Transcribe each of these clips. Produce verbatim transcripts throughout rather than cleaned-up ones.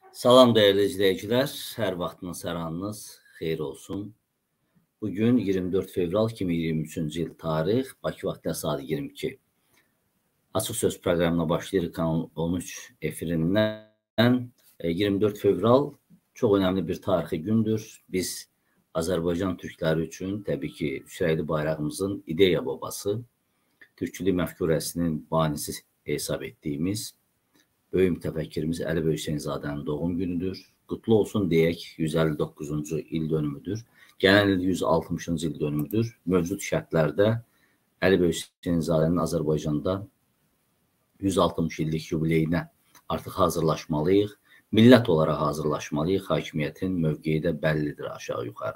Salam değerli izleyiciler, hər vaxtınız, hər anınız xeyir olsun. Bugün iyirmi dörd fevral iki min iyirmi üçüncü il tarix, Bakı vaxtı saat iyirmi iki. Açıq Söz proqramına başlayırıq Kanal on üç efirindən. iyirmi dörd fevral çox önəmli bir tarixi gündür. Biz Azərbaycan türkləri üçün təbii ki, Hüseyni bayrağımızın ideya babası, türkçülük məfkurəsinin banisi hesab etdiyimiz böyük mütəfəkkirimiz Əli Böyük Hüseynzadənin doğum günüdür. Qutlu olsun deyək, yüz əlli doqquzuncu il dönümüdür. Gələn il yüz altmışıncı il dönümüdür. Mövcud şərtlərdə Əli Böyük Hüseynzadənin Azərbaycanda yüz altmış illik yubileyinə artıq hazırlaşmalıyıq. Millət olaraq hazırlaşmalıyıq. Hakimiyyətin mövqeyi də bəllidir aşağı yuxarı.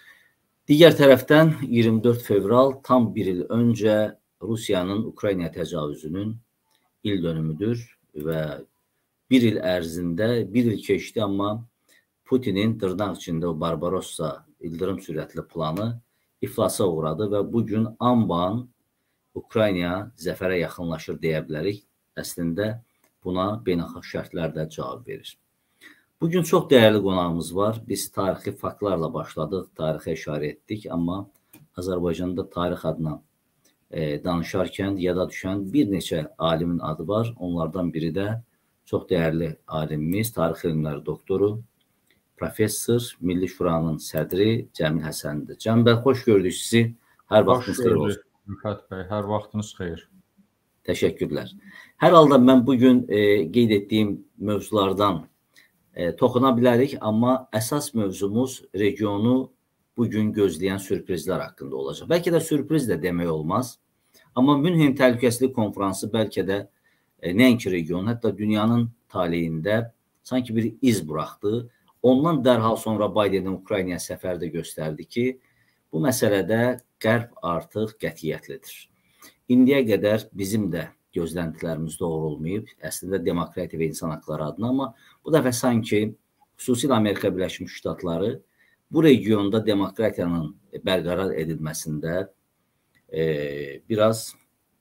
Digər tərəfdən iyirmi dörd fevral tam bir il öncə Rusiyanın Ukraynaya təcavüzünün il dönümüdür. Və bir il ərzində, bir il keçdi, amma Putinin dırnaq içində o Barbarossa ildırım sürətli planı iflasa uğradı və bugün anban Ukraynaya zəfərə yaxınlaşır deyə bilərik. Əslində buna beynəlxalq şərtlər də cavab verir. Bugün çox dəyərli qonağımız var. Biz tarixi faktlarla başladıq, tarixə işarə etdik, amma Azərbaycanda tarix adına E, danışarkən yada düşən bir neçə alimin adı var. Onlardan biri də çox dəyərli alimimiz, tarix elmləri doktoru, professor, Milli Şuranın sədri Cəmil Həsəndir. Cəmil bəy, xoş gördük sizi. Hər vaxtınız xeyir olsun. Rüfət bəy, hər vaxtınız xeyir. Təşəkkürlər. Hər halda mən bugün e, qeyd etdiyim mövzulardan e, toxuna bilərik, amma əsas mövzumuz regionu bugün gözləyən sürprizlər haqqında olacaq. Bəlkə də sürpriz də demək olmaz. Amma Münhen Təhlükəsizlik Konfransı bəlkə də e, nəinki region, hətta dünyanın taleyində sanki bir iz buraxdı. Ondan dərhal sonra Bidenin Ukraynaya səfəri də göstərdi ki, bu məsələdə Qərb artıq qətiyyətlidir. İndiyə qədər bizim də gözləntilərimiz doğru olmayıb, əslində demokratiya və insan haqları adına, amma bu dəfə sanki xüsusilə Amerika Birləşmiş Ştatları bu regionda demokratiyanın bərqərar edilməsində e, biraz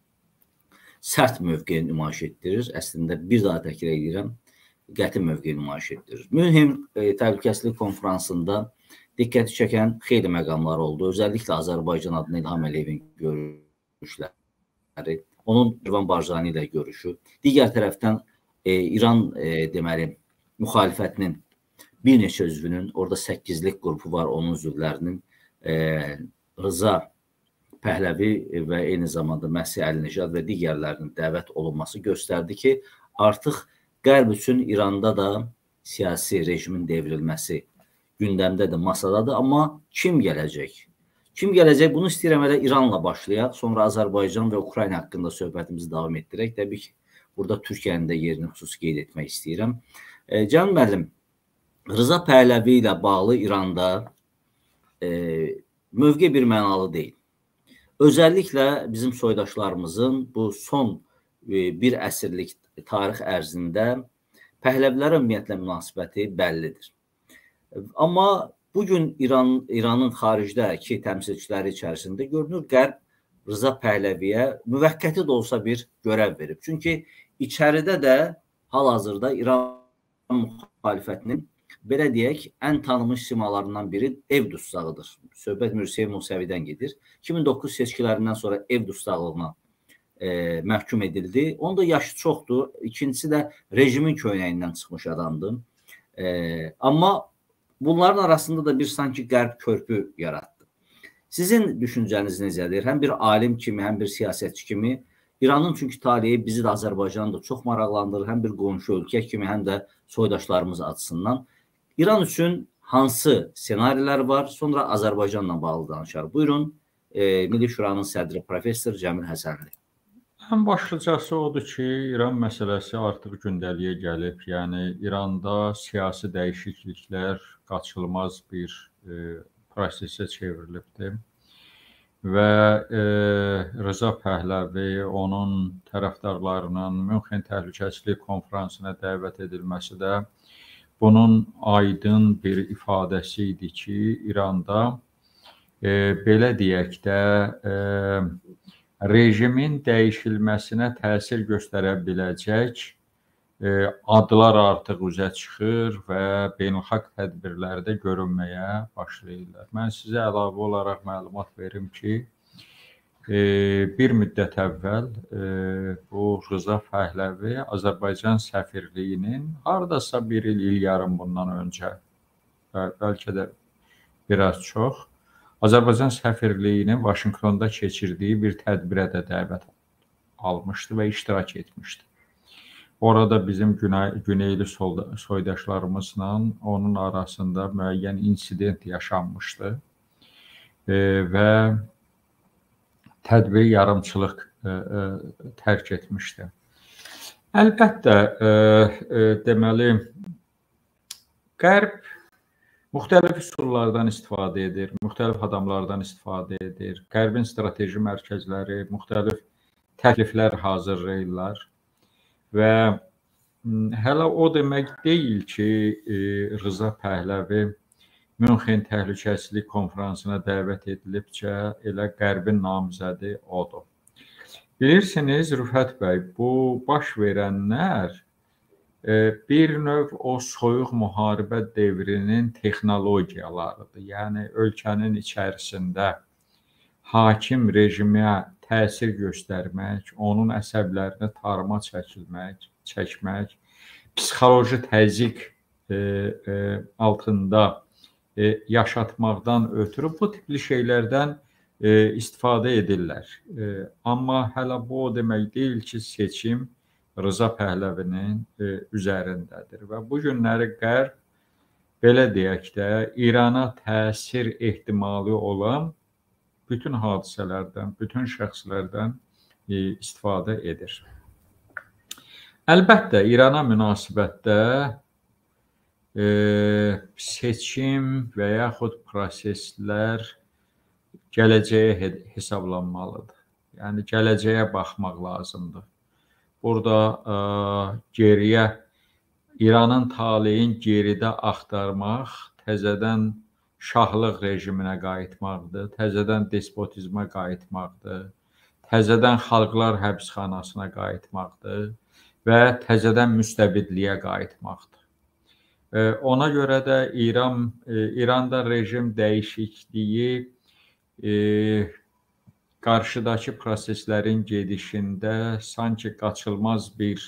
sərt mövqe nümayiş etdirir. Əslində bir daha təkrar edirəm, qəti mövqe nümayiş etdirir. Münhen e, Təhlükəsizlik Konfransında diqqəti çəkən xeyli məqamlar oldu. Özəlliklə Azərbaycan adına İlham Əliyevin görüşləri, onun İrvan Barzani ilə görüşü. Digər tərəfdən e, İran e, deməli müxalifətinin bir neçə üzvünün, orada səkkizlik qrupu var, onun üzvlərinin e, Rıza Pəhləvi və eyni zamanda Məsih Əli-Nəcad və digərlərinin dəvət olunması göstərdi ki, artıq Qərb üçün İranda da siyasi rejimin devrilməsi gündəmdədir, masadadır, amma kim gələcək? Kim gələcək? Bunu istəyirəm elə İranla başlayaq, sonra Azərbaycan və Ukrayna haqqında söhbətimizi davam etdirək. Təbii ki, burada Türkiyənin də yerini xüsusi qeyd etmək istəyirəm. E, Can müəllim, Rıza Pəhləvi ilə bağlı İranda e, mövqe bir mənalı deyil. Özəlliklə bizim soydaşlarımızın bu son e, bir əsrlik tarix ərzində Pəhləvilərə ümumiyyətlə münasibəti bəllidir. Amma bugün İran, İranın xaricdəki təmsilçiləri içərisində görünür Qərb Rıza Pəhləviyə müvəqqəti də olsa bir görəv verib. Çünki içəridə də hal-hazırda İran müxalifətinin belə deyək, ən tanınmış simalarından biri ev dustağıdır. Söhbət Mürsəy Musəvidən gedir. iki min doqquz seçkilərindən sonra ev dustaqlığına e, məhkum edildi. Onun da yaşı çoxdur. İkincisi də rejimin köynəyindən çıxmış adamdır. E, amma bunların arasında da bir sanki qərb körpü yaratdı. Sizin düşüncəniz necədir? Həm bir alim kimi, həm bir siyasətçi kimi İranın çünki taleyi bizi də Azərbaycanı da çox maraqlandırır. Həm bir qonşu ölkə kimi, həm də soydaşlarımız açısından. İran üçün hansı senarilər var? Sonra Azərbaycanla bağlı danışar. Buyurun, e, Milli Şuranın sədri professor Cəmil Həsənli. Ən başlıcası odur ki, İran məsələsi artıq gündəliyə gəlib. Yəni, İranda siyasi dəyişikliklər qaçılmaz bir e, prosesə çevrilibdir. Və e, Rıza Pəhləvi, onun tərəfdarlarının Münhen Təhlükəsizlik Konfransına dəvət edilməsi də bunun aydın bir ifadəsi idi ki, İranda e, belə deyək də e, rejimin dəyişilməsinə təsir göstərə biləcək adlar artıq üzə çıxır və beynəlxalq tədbirlərdə görünməyə başlayırlar. Mən sizə əlavə olaraq məlumat verim ki, bir müddət əvvəl bu Rıza Fəhləvi Azərbaycan səfirliyinin hardasa bir il, il yarım bundan öncə, bəlkə də biraz çox, Azərbaycan səfirliyinin Vaşinqtonda keçirdiyi bir tədbirə də dəvət almışdı və iştirak etmişdi. Orada bizim güneyli soydaşlarımızla onun arasında müəyyən insident yaşanmışdı və tədbiri yarımçılıq tərk etmişdi. Əlbəttə, deməli, Qərb müxtəlif üsullardan istifadə edir, müxtəlif adamlardan istifadə edir. Qərbin strateji mərkəzləri müxtəlif təkliflər hazırlayırlar və hələ o demək deyil ki, Rıza Pəhləvi Münxen Təhlükəsizlik Konfransına dəvət edilibcə elə Qərbin namizədi odur. Bilirsiniz, Rüfət bəy, bu baş verənlər bir növ o soyuq müharibə devrinin texnologiyalarıdır. Yəni, ölkənin içərisində hakim rejimə təsir göstərmək, onun əsəblərini tarıma çəkilmək, çəkmək, psixoloji təzyiq altında yaşatmaqdan ötürü bu tipli şeylərdən istifadə edirlər. Amma hələ bu o demək deyil ki, seçim Rıza Pəhləvinin üzərindədir. Və bu günləri Qərb, belə deyək də, İrana təsir ehtimalı olan bütün hadisələrdən, bütün şəxslərdən istifadə edir. Əlbəttə, İrana münasibətdə seçim və yaxud proseslər gələcəyə hesablanmalıdır. Yəni, gələcəyə baxmaq lazımdır. Burada geriyə, İranın taleyini geridə axtarmaq, təzədən şahlıq rejiminə qayıtmaqdır, təzədən despotizmə qayıtmaqdır, təzədən xalqlar həbsxanasına qayıtmaqdır və təzədən müstəbidliyə qayıtmaqdır. Ona görə də İran, İranda rejim dəyişikliyi qarşıdakı proseslərin gedişində sanki qaçılmaz bir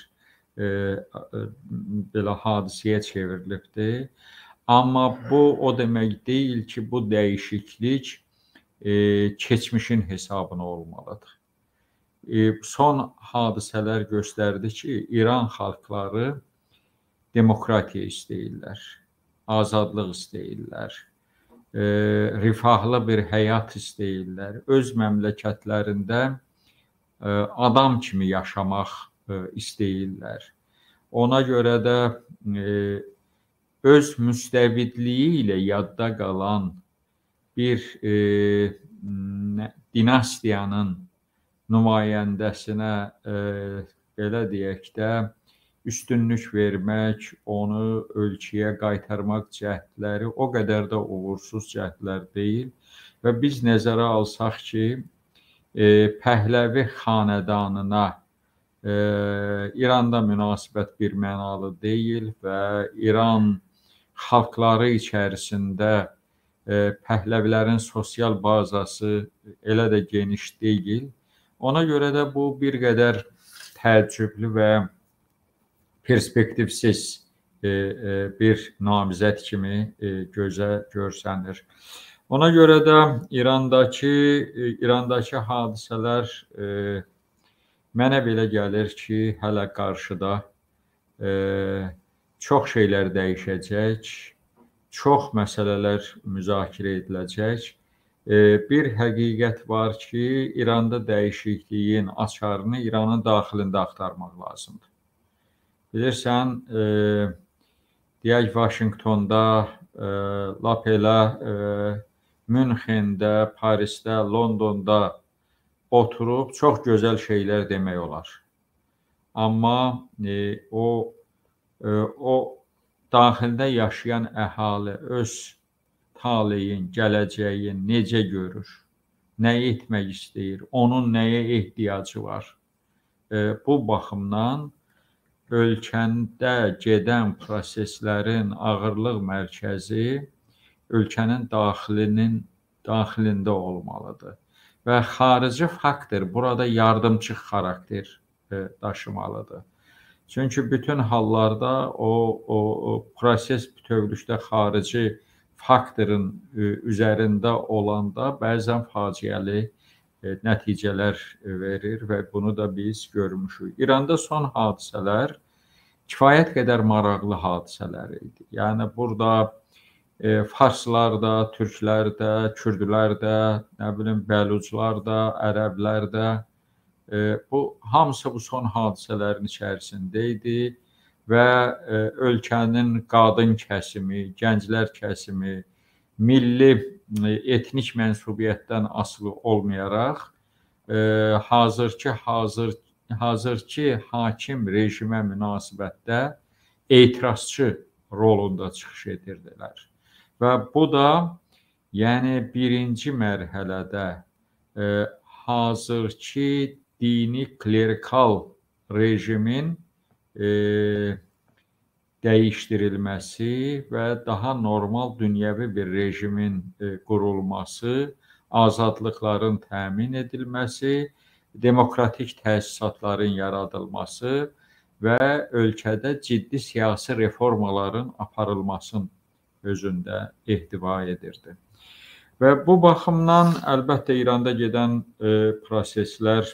belə hadisəyə çevrilibdir. Amma bu o demək deyil ki, bu dəyişiklik keçmişin hesabına olmalıdır. Son hadisələr göstərdi ki, İran xalqları demokratiya istəyirlər, azadlıq istəyirlər, rifahlı bir həyat istəyirlər, öz məmləkətlərində adam kimi yaşamaq istəyirlər. Ona görə də öz müstəbidliyi ilə yadda qalan bir dinastiyanın nümayəndəsinə, belə deyək də, üstünlük vermək, onu ölkəyə qaytarmaq cəhdləri o qədər də uğursuz cəhdlər deyil. Və biz nəzərə alsaq ki, Pəhləvi xanədanına İranda münasibət bir mənalı deyil və İran xalqları içərisində Pəhləvilərin sosial bazası elə də geniş deyil. Ona görə də bu bir qədər təəccüblü və perspektivsiz bir namizəd kimi gözə görsənir. Ona görə də İrandakı, İrandakı hadisələr mənə belə gəlir ki, hələ qarşıda çox şeylər dəyişəcək, çox məsələlər müzakirə ediləcək. Bir həqiqət var ki, İranda dəyişikliyin açarını İranın daxilində axtarmaq lazımdır. Bilirsən, deyək, Vaşinqtonda, lap elə Münxendə, Parisdə, Londonda oturub çox gözəl şeylər demək olar. Amma o, o daxildə yaşayan əhali öz taleyin, gələcəyin necə görür, nə etmək istəyir, onun nəyə ehtiyacı var. Bu baxımdan ölkəndə gedən proseslərin ağırlıq mərkəzi ölkənin daxilinin daxilində olmalıdır və xarici faktor burada yardımçı xarakter daşımalıdır. Çünki bütün hallarda o, o, o proses bütövlükdə xarici faktorun üzərində olanda bəzən faciəli nəticələr verir və bunu da biz görmüşük. İranda son hadisələr kifayət qədər maraqlı hadisələr idi. Yəni burada e, farslar da, türklər də, kürdlər də, nə bilim bəluclar da, ərəblər də e, bu hamısı bu son hadisələrin içərisində idi və e, ölkənin qadın kəsimi, gənclər kəsimi, milli etnik mənsubiyyətdən asılı olmayaraq e, hazırki hazır hazırki hakim rejimə münasibətdə etirazçı rolunda çıxış edirdilər. Və bu da yəni birinci mərhələdə e, hazırki dini klerikal rejimin e, dəyişdirilməsi və daha normal dünyəvi bir rejimin e, qurulması, azadlıqların təmin edilməsi, demokratik təsisatların yaradılması və ölkədə ciddi siyasi reformaların aparılmasının özündə ehtiva edirdi. Və bu baxımdan əlbəttə İranda gedən e, proseslər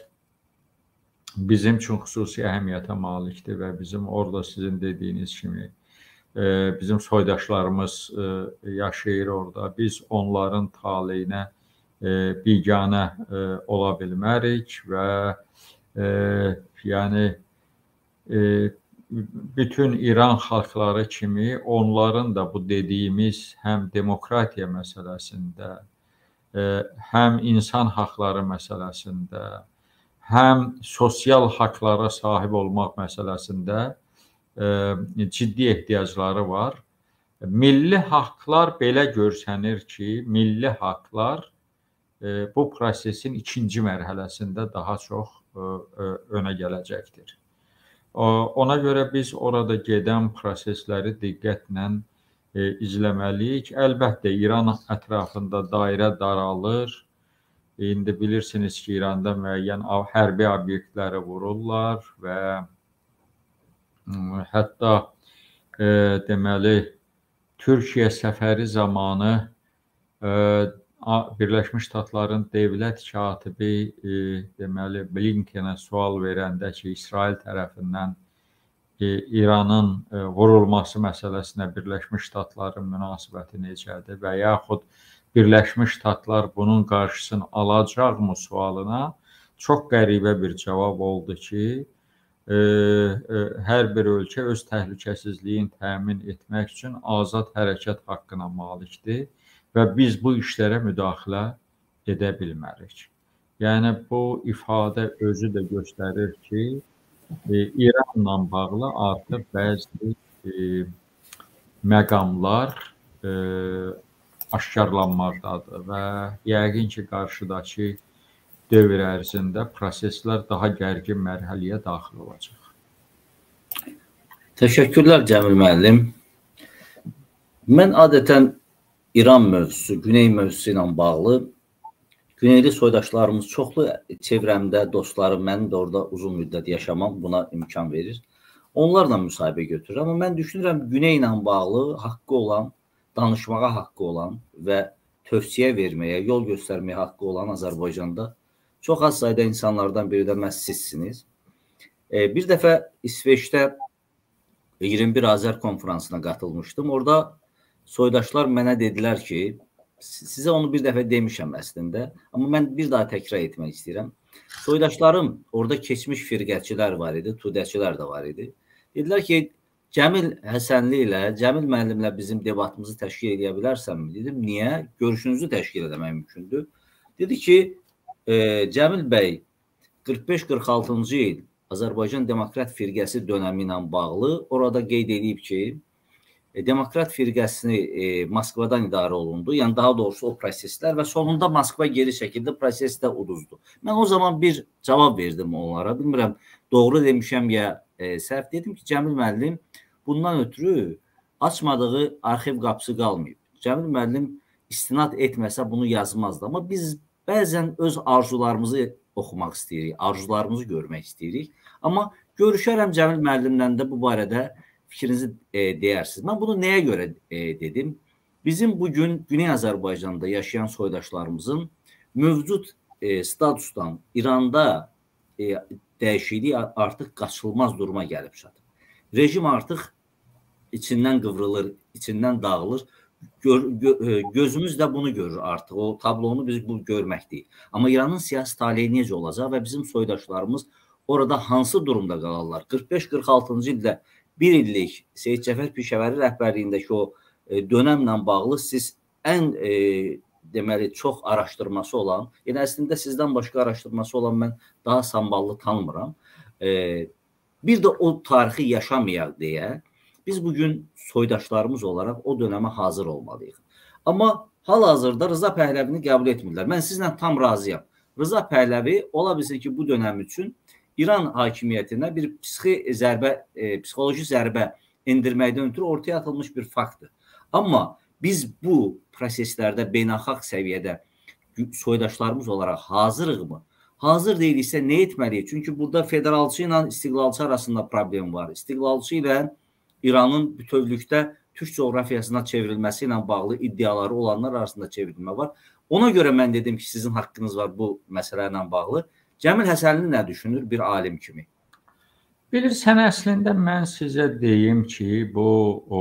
bizim üçün xüsusi əhəmiyyətə malikdir və bizim orada sizin dediyiniz kimi e, bizim soydaşlarımız e, yaşayır orada. Biz onların taleyinə e, biganə e, ola bilmərik və e, yəni e, bütün İran xalqları kimi onların da bu dediyimiz həm demokratiya məsələsində, e, həm insan haqları məsələsində, həm sosial haqlara sahib olmaq məsələsində e, ciddi ehtiyacları var. Milli haqlar belə görsənir ki, milli haqlar e, bu prosesin ikinci mərhələsində daha çox e, e, önə gələcəkdir. O, ona görə biz orada gedən prosesləri diqqətlə e, izləməliyik. Əlbəttə, İran ətrafında dairə daralır. İndi bilirsiniz ki, İranda müəyyən hərbi obyektləri vururlar və hətta e, deməli Türkiyə səfəri zamanı e, Birləşmiş Ştatların dövlət katibi e, deməli Blinkenə sual verəndə ki, İsrail tərəfindən e, İranın e, vurulması məsələsinə Birləşmiş Ştatların münasibəti necədir və yaxud Birləşmiş Ştatlar bunun qarşısını alacaqmı sualına çox qəribə bir cavab oldu ki, e, e, hər bir ölkə öz təhlükəsizliyini təmin etmək üçün azad hərəkət haqqına malikdir və biz bu işlərə müdaxilə edə bilmərik. Yəni bu ifadə özü də göstərir ki, e, İranla bağlı artıq bəzi e, məqamlar e, aşkarlanmaqdadır və yəqin ki, qarşıdakı dövr ərzində proseslər daha gərgin mərhələyə daxil olacaq. Təşəkkürlər Cəmil müəllim. Mən adətən İran mövzusu, Güney mövzusu ilə bağlı Güneyli soydaşlarımız çoxlu çevrəmdə, dostlarım, mənim də orada uzun müddət yaşamam buna imkan verir. Onlarla müsahibə götürür. Amma mən düşünürəm Güney ilə bağlı haqqı olan, danışmağa haqqı olan və tövsiyə verməyə, yol göstərməyə haqqı olan Azərbaycanda çox az sayda insanlardan biri də məhz sizsiniz. Bir dəfə İsveçdə iyirmi bir Azər konferansına qatılmışdım. Orada soydaşlar mənə dedilər ki, sizə onu bir dəfə demişəm əslində, amma mən bir daha təkrar etmək istəyirəm. Soydaşlarım, orada keçmiş firqətçilər var idi, tudəçilər də var idi. Dedilər ki, Cəmil Həsənli ilə, Cəmil müəllimlə bizim debatımızı təşkil edə bilərsənmi? Dedim, niyə? Görüşünüzü təşkil etmək mümkündür. Dedi ki, e, Cəmil bəy qırx beş qırx altıncı il Azərbaycan Demokrat Firqəsi dönəmi ilə bağlı orada qeyd edib ki, e, Demokrat Firqəsini e, Moskvadan idarə olundu. Yəni daha doğrusu o proseslər və sonunda Moskva geri çəkildi, proses də uduzdu. Mən o zaman bir cavab verdim onlara. Bilmirəm, doğru demişəm ya e, səhv dedim ki, Cəmil müəllim bundan ötürü açmadığı arxiv qapısı qalmayıb. Cəmil müəllim istinad etməsə bunu yazmazdı. Amma biz bəzən öz arzularımızı oxumaq istəyirik, arzularımızı görmək istəyirik. Amma görüşərəm Cəmil müəllimlə də bu barədə fikrinizi e, deyərsiniz. Mən bunu nəyə görə e, dedim? Bizim bugün Güney Azərbaycanda yaşayan soydaşlarımızın mövcud e, statusdan İranda e, dəyişikliyi artıq qaçılmaz duruma gəlib çatıb. Rejim artıq içindən qıvrılır, içindən dağılır. Gör, gö, gözümüz də bunu görür artıq. O tablonu biz bu görmək deyil. Amma İranın siyasi taleyi necə olacaq və bizim soydaşlarımız orada hansı durumda qalarlar? qırx beş qırx altıncı ildə bir illik Seyid Cəfər Pişəvəri rəhbərliyindəki o e, dönəmlə bağlı siz ən e, deməli çox araşdırması olan, yəni əslində sizdən başqa araşdırması olan mən daha samballı tanımıram. E, bir də o tarixi yaşamayaq deyə biz bugün soydaşlarımız olaraq o dönəmə hazır olmalıyıq. Amma hal-hazırda Rıza Pəhləvini qəbul etmirlər. Mən sizlə tam razıyam. Rıza Pəhləvi ola bilsin ki, bu dönəm üçün İran hakimiyyətinə bir psixi zərbə, e, psixoloji zərbə endirməkdən ötürü ortaya atılmış bir faktdır. Amma biz bu proseslərdə beynəlxalq səviyyədə soydaşlarımız olaraq hazırıq-mı? Hazır deyilsə nə etməliyik? Çünki burada federalçı ilə istiqlalçı arasında problem var. İstiqlalçı ilə İranın bütövlükdə Türk coğrafiyasına çevrilməsi ilə bağlı iddiaları olanlar arasında çevrilmə var. Ona görə mən dedim ki, sizin haqqınız var bu məsələ ilə bağlı. Cəmil Həsənli nə düşünür bir alim kimi? Bilirsən, əslində mən sizə deyim ki, bu o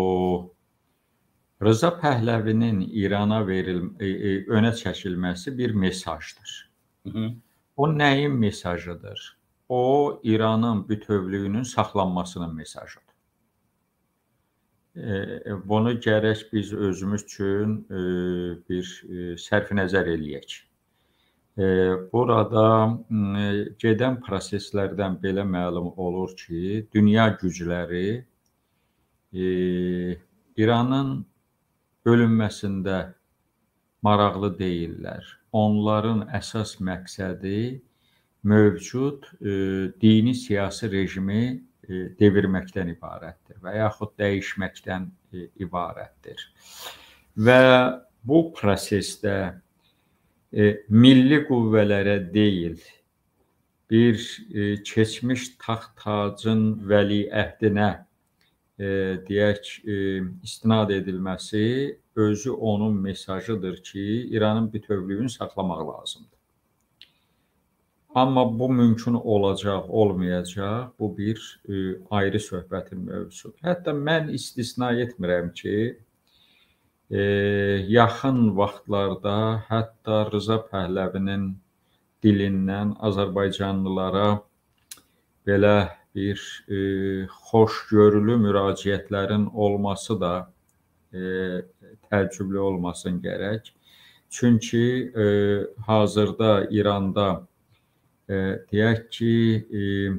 Rıza Pəhləvinin İrana veril, e, e, önə çəkilməsi bir mesajdır. Hı -hı. O nəyin mesajıdır? O İranın bütövlüyünün saxlanmasının mesajıdır. E, bunu gərək biz özümüz üçün e, bir e, sərf nəzər eləyək. E, burada e, gedən proseslərdən belə məlum olur ki, dünya gücləri e, İranın bölünməsində maraqlı deyirlər. Onların əsas məqsədi mövcud e, dini siyasi rejimi e, devirməkdən ibarətdir və yaxud dəyişməkdən e, ibarətdir. Və bu prosesdə e, milli qüvvələrə deyil, bir e, keçmiş taxt-tacın vəliəhdinə e, deyək, e, istinad edilməsi özü onun mesajıdır ki, İranın bütövlüyünü saxlamaq lazımdır. Amma bu mümkün olacaq, olmayacaq, bu bir e, ayrı söhbətin mövzusudur. Hətta mən istisna etmirəm ki, e, yaxın vaxtlarda hətta Rıza Pəhləvinin dilindən Azərbaycanlılara belə bir e, xoşgörülü müraciətlərin olması da e, təəccüblü olmasın gərək. Çünki e, hazırda İranda e, deyək ki, e,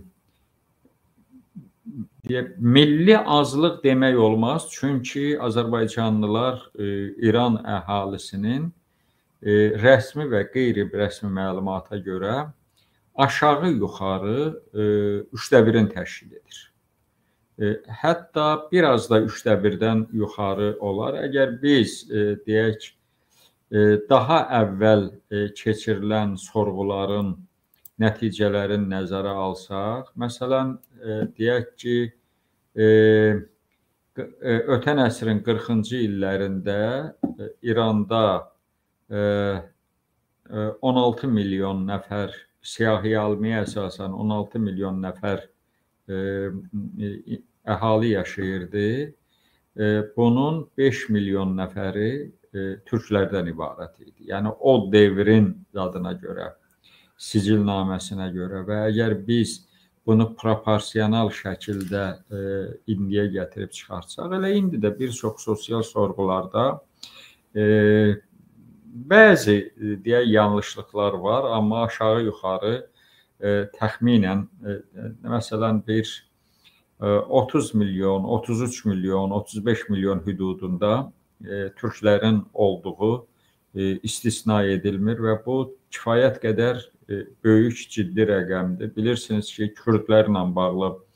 deyək, milli azlıq demək olmaz. Çünki Azərbaycanlılar e, İran əhalisinin e, rəsmi və qeyri-rəsmi məlumata görə aşağı-yuxarı e, üçdə birini təşkil edir. E, hətta biraz da üçdə birdən yuxarı olar. Əgər biz e, deyək, e, daha əvvəl e, keçirilən sorğuların nəticələrini nəzərə alsaq, məsələn, e, deyək ki, e, ötən əsrin qırxıncı illərində e, İranda e, on altı milyon nəfər siyahıya almaya əsasən on altı milyon nəfər e, əhali yaşayırdı. E, bunun beş milyon nəfəri e, türklərdən ibarət idi. Yəni o devrin adına görə, sicilnaməsinə görə və əgər biz bunu proporsional şəkildə e, indiyə gətirib çıxarsaq, elə indi də bir çox sosial sorğularda e, bəzi deyək yanlışlıqlar var, amma aşağı-yuxarı e, təxminən e, məsələn bir e, otuz milyon, otuz üç milyon, otuz beş milyon hüdudunda e, türklərin olduğu e, istisna edilmir və bu kifayət qədər e, böyük, ciddi rəqəmdir. Bilirsiniz ki, Kürdlərlə bağlı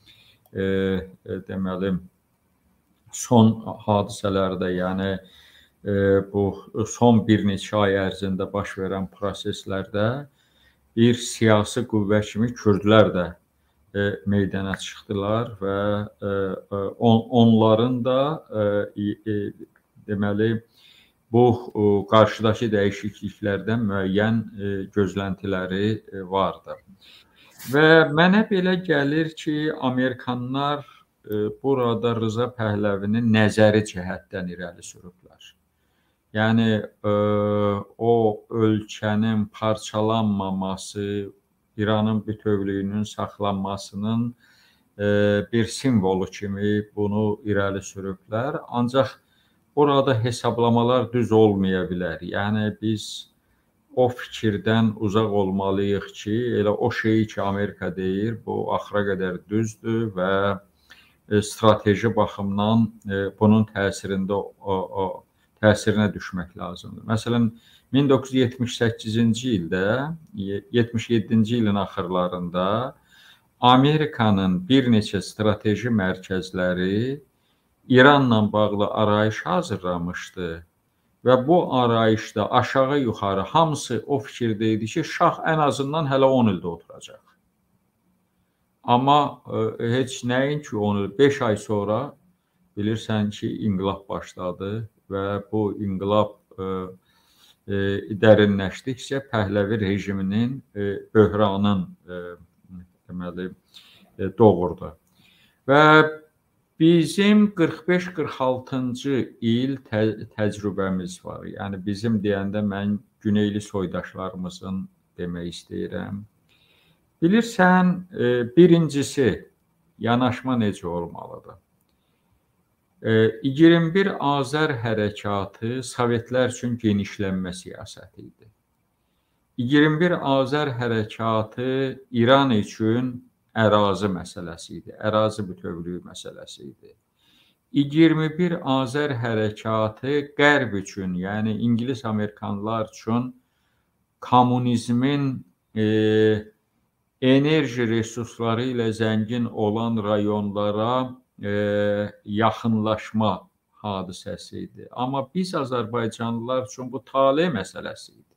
e, e, deməli son hadisələrdə, yəni e, bu son bir neçə ay ərzində baş verən proseslərdə bir siyasi qüvvə kimi Kürdlər də e, meydana çıxdılar və e, on, onların da e, e, deməli bu e, qarşıdakı dəyişikliklərdən müəyyən e, gözləntiləri e, vardı. Və mənə belə gəlir ki, Amerikanlar e, burada Rza Pəhləvini nəzəri cəhətdən irəli sürüblər. Yəni e, o ölkənin parçalanmaması, İranın bütövlüyünün saxlanmasının e, bir simvolu kimi bunu irəli sürüblər. Ancaq orada hesablamalar düz olmaya bilər. Yəni biz o fikirdən uzaq olmalıyıq ki, elə o şeyi ki, Amerika deyir, bu axıra qədər düzdür və e, strateji baxımdan e, bunun təsirində o, o təsirinə düşmək lazımdır. Məsələn, min doqquz yüz yetmiş səkkizinci ildə, yetmiş yeddinci ilin axırlarında Amerikanın bir neçə strateji mərkəzləri İranla bağlı arayış hazırlamışdı. Və bu arayışda aşağı-yuxarı hamısı o fikirdə idi ki, şah ən azından hələ on ildə oturacaq. Amma e, heç nəyin ki, on il, beş ay sonra bilirsən ki, inqilab başladı və bu inqilab e, e, dərinləşdikcə Pəhləvi rejiminin e, böhranın e, deməli, e, doğurdu. Və bizim qırx beş qırx altıncı il tə təcrübəmiz var. Yəni bizim deyəndə mən güneyli soydaşlarımızın demək istəyirəm. Bilirsən, birincisi yanaşma necə olmalıdır? iyirmi bir Azər hərəkatı Sovetlər üçün genişlənmə siyasəti idi. iyirmi bir Azər hərəkatı İran üçün ərazi məsələsi idi, ərazi bütövlüyü məsələsi idi. iyirmi bir Azər hərəkatı Qərb üçün, yəni İngilis Amerikanlar üçün kommunizmin e, enerji resursları ilə zəngin olan rayonlara e, yaxınlaşma hadisəsi idi. Amma biz Azərbaycanlılar üçün bu tale məsələsi idi.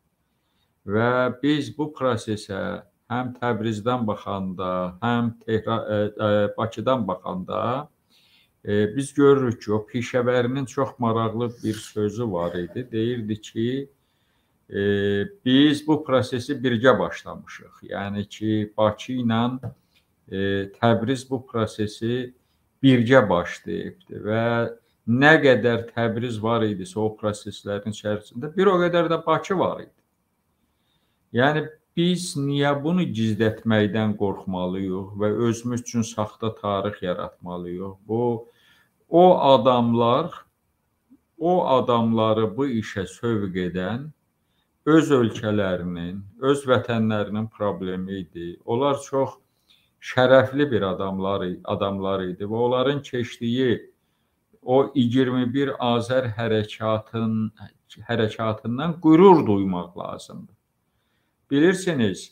Və biz bu prosesə həm Təbrizdən baxanda, həm Tehran, e, e, Bakıdan baxanda e, biz görürük ki, o Pişəvərinin çox maraqlı bir sözü var idi. Deyirdi ki, e, biz bu prosesi birgə başlamışıq. Yəni ki, Bakı ilə e, Təbriz bu prosesi birgə başlayıbdı və nə qədər Təbriz var idisə o proseslərin içərisində, bir o qədər də Bakı var idi. Yəni, biz niyə bunu gizlətməkdən qorxmalıyıq və özümüz üçün saxta tarix yaratmalıyıq? Bu, o adamlar, o adamları bu işə sövq edən öz ölkələrinin, öz vətənlərinin problemi idi. Onlar çox şərəfli bir adamlar, adamlar idi və onların keçdiyi o iyirmi bir Azər hərəkatın, hərəkatından qürur duymaq lazımdır. Bilirsiniz,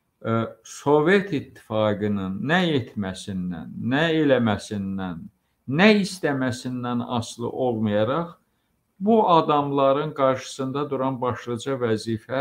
Sovet İttifaqının nə etməsindən, nə eləməsindən, nə istəməsindən asılı olmayaraq, bu adamların qarşısında duran başlıca vəzifə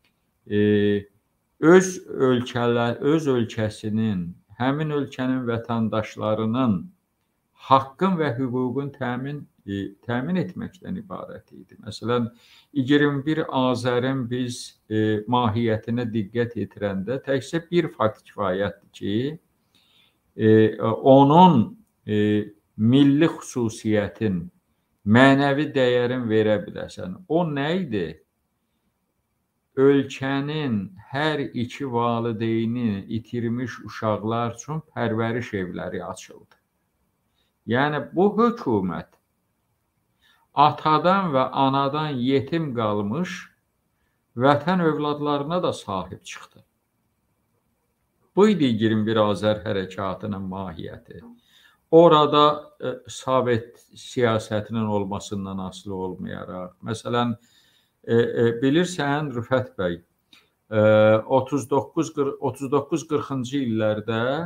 e, öz ölkələr, öz ölkəsinin, həmin ölkənin vətəndaşlarının haqqın və hüququn təmin E, təmin etməkdən ibarət idi. Məsələn, iyirmi bir Azərin biz e, mahiyyətinə diqqət yetirəndə təkcə bir fakt kifayətdir ki, e, onun e, milli xüsusiyyətin, mənəvi dəyərin verə biləsən. O nə idi? Ölkənin hər iki valideyni itirmiş uşaqlar üçün pərvəriş evləri açıldı. Yəni, bu hökumət atadan və anadan yetim qalmış vətən övladlarına da sahib çıxdı. Bu idi iyirmi bir Azər hərəkatının mahiyyəti. Orada e, Sovet siyasətinin olmasından asılı olmayaraq, məsələn, e, e, bilirsən Rüfət bəy, e, otuz doqquz qırxıncı illərdə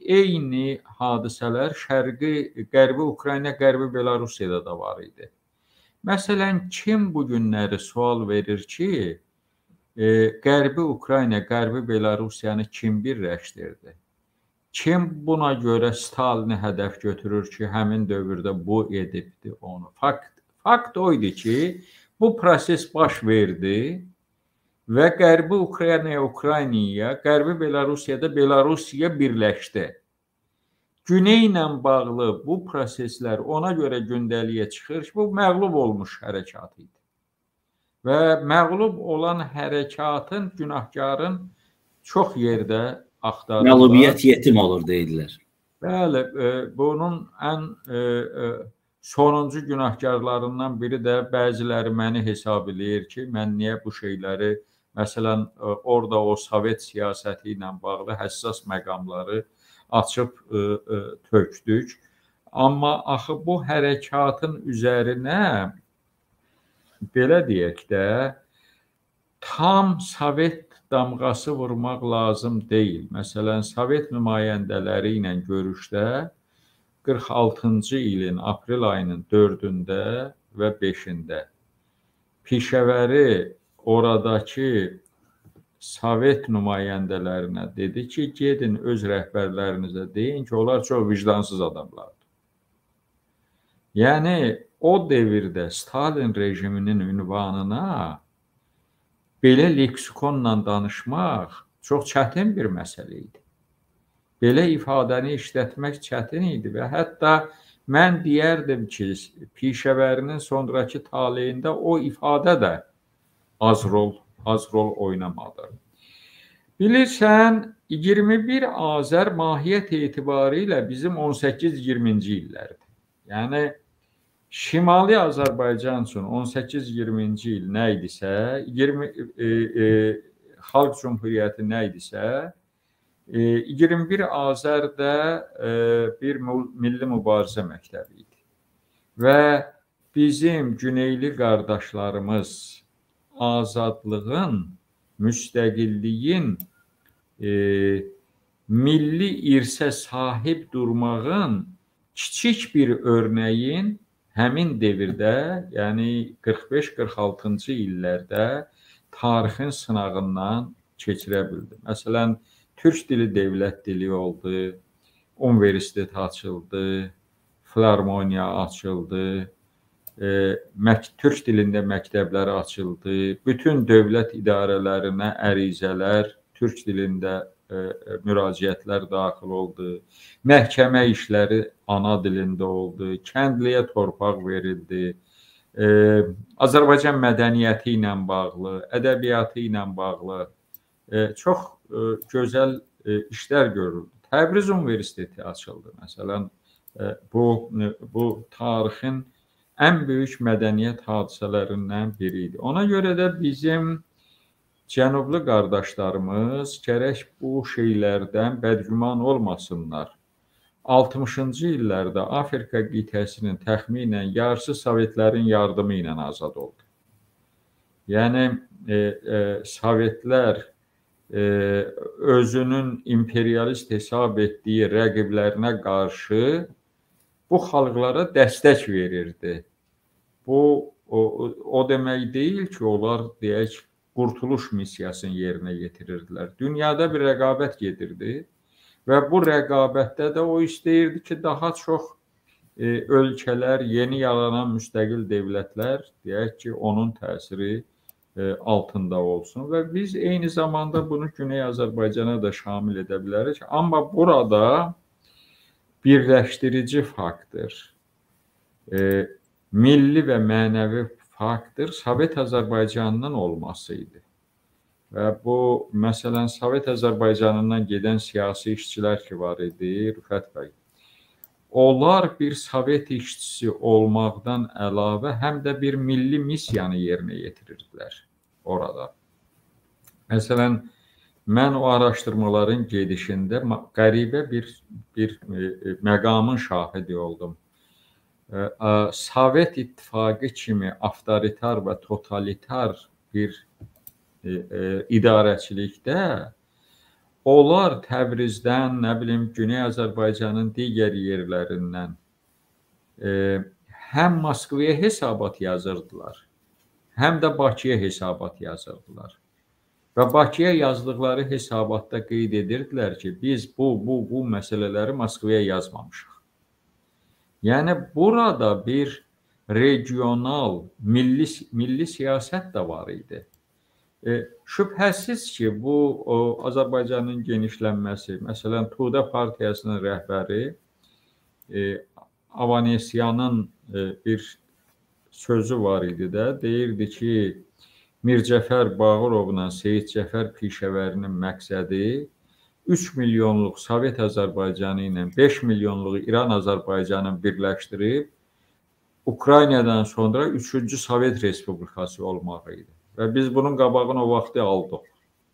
eyni hadisələr şərqi, qərbi Ukrayna, qərbi Belarusiyada da var idi. Məsələn, kim bu günləri sual verir ki, e, qərbi Ukrayna, qərbi Belarusiyanı kim birləşdirdi? Kim buna görə Stalini hədəf götürür ki, həmin dövrdə bu edibdi onu? Fakt, fakt oydu ki, bu proses baş verdi və qərbi Ukraynaya, Ukraynaya, qərbi Belarusiyada Belarusiya birləşdi. Güney ilə bağlı bu proseslər ona görə gündəliyə çıxır ki, bu məğlub olmuş hərəkat idi. Və məğlub olan hərəkatın, günahkarın çox yerdə axtarılır. Məğlubiyyət yetim olur deyirlər. Bəli, e, bunun ən e, e, sonuncu günahkarlarından biri də bəziləri məni hesab eləyir ki, mən niyə bu şeyləri, məsələn, e, orada o Sovet siyasəti ilə bağlı həssas məqamları açıb e, e, tökdük. Amma axı bu hərəkatın üzərinə belə deyək də tam Sovet damğası vurmaq lazım deyil. Məsələn, Sovet nümayəndələri ilə görüşdə qırx altıncı ilin aprel ayının dördündə və beşində Pişəvəri oradakı Sovet nümayəndələrinə dedi ki, gedin öz rəhbərlərinizə deyin ki, onlar çox vicdansız adamlardır. Yəni, o devirdə Stalin rejiminin ünvanına belə leksikonla danışmaq çox çətin bir məsələ idi. Belə ifadəni işlətmək çətin idi və hətta mən deyərdim ki, Pişəvərinin sonraki taleyində o ifadə də az rol az rol oynamadı. Bilirsən, iyirmi bir Azər mahiyyət etibarilə bizim on səkkiz iyirminci illərdir. Yəni, Şimali Azərbaycan üçün on səkkiz iyirminci il nə idisə, iyirmi, e, e, Xalq Cümhuriyyəti nə idisə, e, iyirmi bir Azərdə e, bir milli mübarizə məktəbi idi. Və bizim güneyli qardaşlarımız azadlığın, müstəqilliyin, e, milli irsə sahib durmağın kiçik bir örnəyin həmin devirdə, yəni qırx beş qırx altıncı illərdə tarixin sınağından keçirə bildi. Məsələn, Türk dili dövlət dili oldu, universitet açıldı, filarmoniya açıldı, E, Türk dilində məktəbləri açıldı, bütün dövlət idarələrinə ərizələr Türk dilində e, müraciətlər daxil oldu, məhkəmə işləri ana dilində oldu, kəndliyə torpaq verildi, e, Azərbaycan mədəniyyəti ilə bağlı, ədəbiyyatı ilə bağlı e, çox e, gözəl e, işlər görüldü. Təbriz Universiteti açıldı, məsələn, e, bu, bu tarixin ən böyük mədəniyyət hadisələrindən biri idi. Ona görə də bizim cənublu qardaşlarımız gərək bu şeylərdən bədgüman olmasınlar. altmışıncı illərdə Afrika qitəsinin təxminən yarısı Sovetlərin yardımı ilə azad oldu. Yəni, e, e, Sovetlər e, özünün imperialist hesab etdiyi rəqiblərinə qarşı bu xalqlara dəstək verirdi. Bu, o, o demək deyil ki, onlar deyək, qurtuluş missiyasını yerinə yetirirdilər. Dünyada bir rəqabət gedirdi və bu rəqabətdə də o istəyirdi ki, daha çox e, ölkələr, yeni yaranan müstəqil dövlətlər, deyək ki, onun təsiri e, altında olsun və biz eyni zamanda bunu Güney Azərbaycana da şamil edə bilərik. Amma burada birləşdirici faktor, e, milli və mənəvi faktor Sovet Azərbaycanının olması idi. Və bu, məsələn, Sovet Azərbaycanından gedən siyasi işçilər ki var idi, Rüfət bəy, onlar bir Sovet işçisi olmaqdan əlavə həm də bir milli missiyanı yerinə yetirirdilər orada. Məsələn, mən o araşdırmaların gedişində qəribə bir, bir məqamın şahidi oldum. Sovet İttifaqı kimi avtoritar və totalitar bir idarəçilikdə onlar Təbrizdən, nə bilim, Güney Azərbaycanın digər yerlərindən e, həm Moskvaya hesabat yazırdılar, həm də Bakıya hesabat yazırdılar. Və Bakıya yazdıqları hesabatda qeyd edirdilər ki, biz bu, bu, bu məsələləri Moskvaya yazmamışıq. Yəni, burada bir regional, milli, milli siyasət də var idi. E, şübhəsiz ki, bu o, Azərbaycanın genişlənməsi, məsələn, Tudə partiyasının rəhbəri e, Avanesyanın e, bir sözü var idi də, deyirdi ki, Mircəfər Bağırovla Seyid Cəfər Pişəvərinin məqsədi üç milyonluq Sovet Azərbaycanı ilə beş milyonluq İran Azərbaycanını birləşdirib Ukraynadan sonra üçüncü Sovet Respublikası olmaq idi. Və biz bunun qabağını o vaxtı aldıq.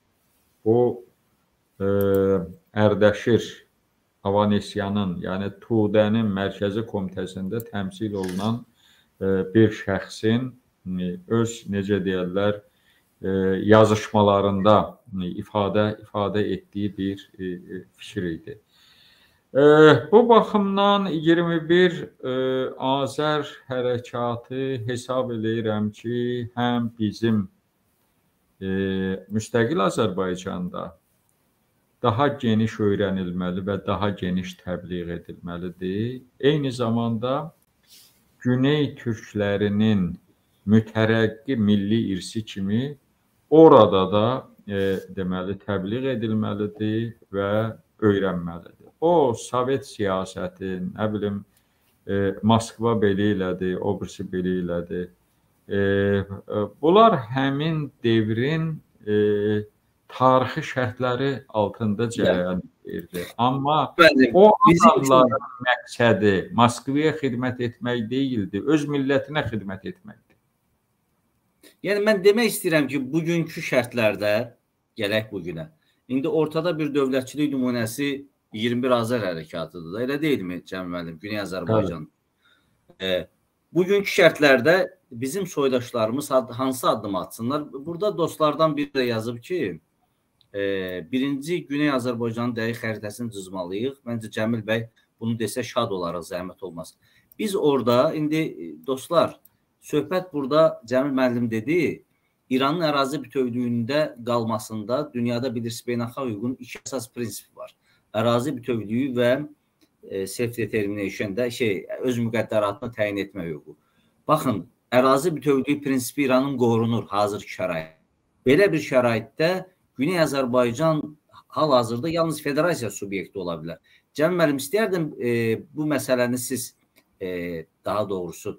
Bu e, Ərdəşir Avanesyanın, yəni Tudənin mərkəzi komitəsində təmsil olunan e, bir şəxsin e, öz, necə deyərlər, e, yazışmalarında e, ifadə ifadə etdiyi bir e, fikir idi. E, bu baxımdan iyirmi bir e, Azər hərəkatı hesab eləyirəm ki, həm bizim e, müstəqil Azərbaycanda daha geniş öyrənilməli və daha geniş təbliğ edilməlidir. Eyni zamanda Güney türklərinin mütərəqqi milli irsi kimi orada da e, deməli təbliğ edilməlidir və öyrənməlidir. O, Sovet siyasəti, nə bilim, e, Moskva belə elədi, o birisi belə elədi. E, bunlar həmin devrin e, tarixi şərtləri altında cərəyan edirdi. Amma o adamların məqsədi Moskvaya xidmət etmək deyildi, öz millətinə xidmət etməkdir. Yəni, mən demək istəyirəm ki, bugünkü şərtlərdə, gələk bugünə, indi ortada bir dövlətçilik nümunəsi iyirmi bir Azər hərəkatıdır da, elə deyilmi Cəmil müəllim, Güney Azərbaycan? E, bugünkü şərtlərdə bizim soydaşlarımız hansı addım atsınlar? Burada dostlardan biri də yazıb ki, e, birinci Güney Azərbaycanın dəqiq xəritəsini cızmalıyıq. Məncə Cəmil bəy bunu desə şad olaraq, zəhmət olmaz. Biz orada, indi dostlar, söhbət burada Cəmil müəllim dedi, İranın ərazi bütövlüyündə qalmasında dünyada bilirsiniz, beynəlxalq hüququn iki əsas prinsipi var. Ərazi bütövlüyü və e, self-determination-da şey, öz müqəddəratını təyin etmə hüququ. Baxın, ərazi bütövlüyü prinsipi İranın qorunur hazırki şərait. Belə bir şəraitdə Güney Azərbaycan hal-hazırda yalnız federasiya subyekti ola bilər. Cəmil müəllim, istəyərdim e, bu məsələni siz e, daha doğrusu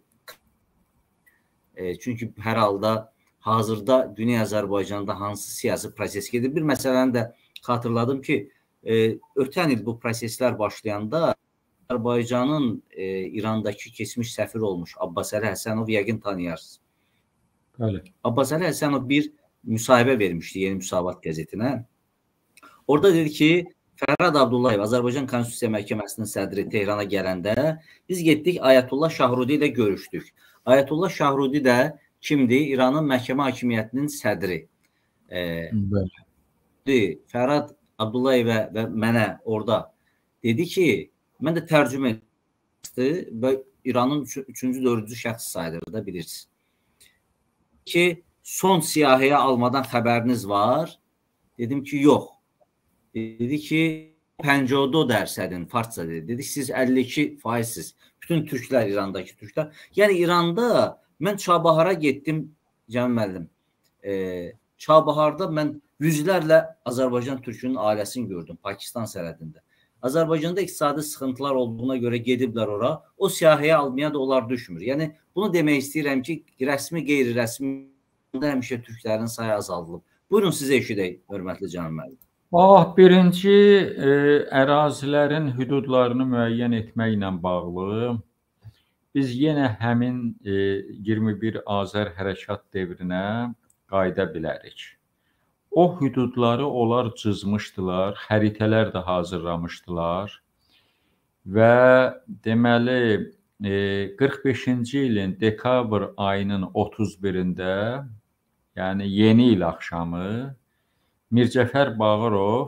e, çünki hər halda hazırda Güney Azərbaycanda hansı siyasi proses gedir? Bir məsələni də xatırladım ki, e, ötən il bu proseslər başlayanda Azərbaycanın e, İrandakı keçmiş səfir olmuş Abbasəli Həsənov yəqin tanıyarsınız. Bəli. Abbasəli Həsənov bir müsahibə vermişdi Yeni Müsavat qəzetinə. Orada dedi ki, Fərhad Abdullayev, Azərbaycan Konstitusiya Məhkəməsinin sədri Tehrana gələndə biz getdik Ayətullah Şahrudi ilə görüşdük. Ayətullah Şahrudi də kimdir? İranın məhkəmə hakimiyyətinin sədri. E, Fərhad Abdullayevə və mənə orada dedi ki, mən də tərcümə etdim və İranın üçüncü, dördüncü şəxs sayılır da bilirsiniz. Ki, son siyahıya almadan xəbəriniz var? Dedim ki, yox. Dedi ki, Pəncədo dərsədin, Farsça dedi. Dedik, siz əlli iki faizsiz. Bütün türklər, İrandakı türklər. Yəni, İranda mən Çabahara getdim, Cəmil müəllim. E, Çabaharda mən yüzlərlə Azərbaycan türkünün ailəsini gördüm, Pakistan sərhədində. Azərbaycanda iqtisadi sıxıntılar olduğuna görə gediblər ora. O siyahıya almaya da onlar düşmür. Yəni, bunu demək istəyirəm ki, rəsmi, qeyri-rəsmi həmişə türklərin sayı azaldılıb. Buyurun, sizə eşidək, hörmətli Cəmil müəllim. Ah, birinci e, ərazilərin hüdudlarını müəyyən etməklə bağlı biz yenə həmin e, iyirmi bir Azər hərəkat devrinə qayıda bilərik. O hüdudları onlar cızmışdılar, xəritələr də hazırlamışdılar və deməli e, qırx beşinci ilin dekabr ayının otuz birində, yəni yeni il axşamı Mircəfər Bağırov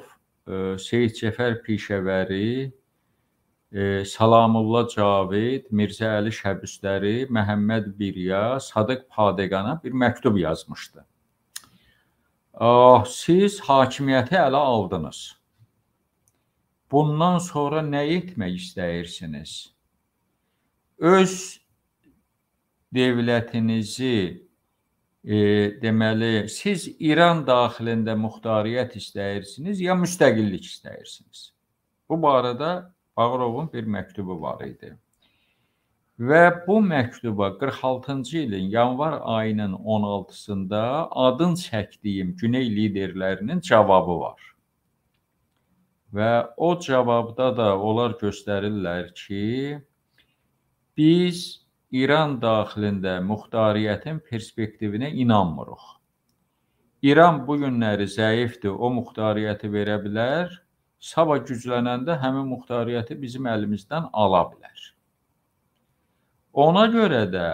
e, Seyid Cəfər Pişəvəri, e, Salamullah Cavid, Mirzə Əli Şəbüstəri, Məhəmməd Birya, Sadıq Padegana bir məktub yazmışdı. Siz hakimiyyəti ələ aldınız. Bundan sonra nə etmək istəyirsiniz? Öz devlətinizi e, deməli, siz İran daxilində muxtariyyət istəyirsiniz ya müstəqillik istəyirsiniz? Bu barədə Bağırovun bir məktubu var idi. Və bu məktuba qırx altıncı ilin yanvar ayının on altısında adın çəkdiyim Güney liderlərinin cavabı var. Və o cavabda da onlar göstərirlər ki, biz İran daxilində muxtariyyətin perspektivinə inanmırıq. İran bu günləri zəifdir, o muxtariyyəti verə bilər, sabah güclənəndə həmin muxtariyyəti bizim əlimizdən ala bilər. Ona görə də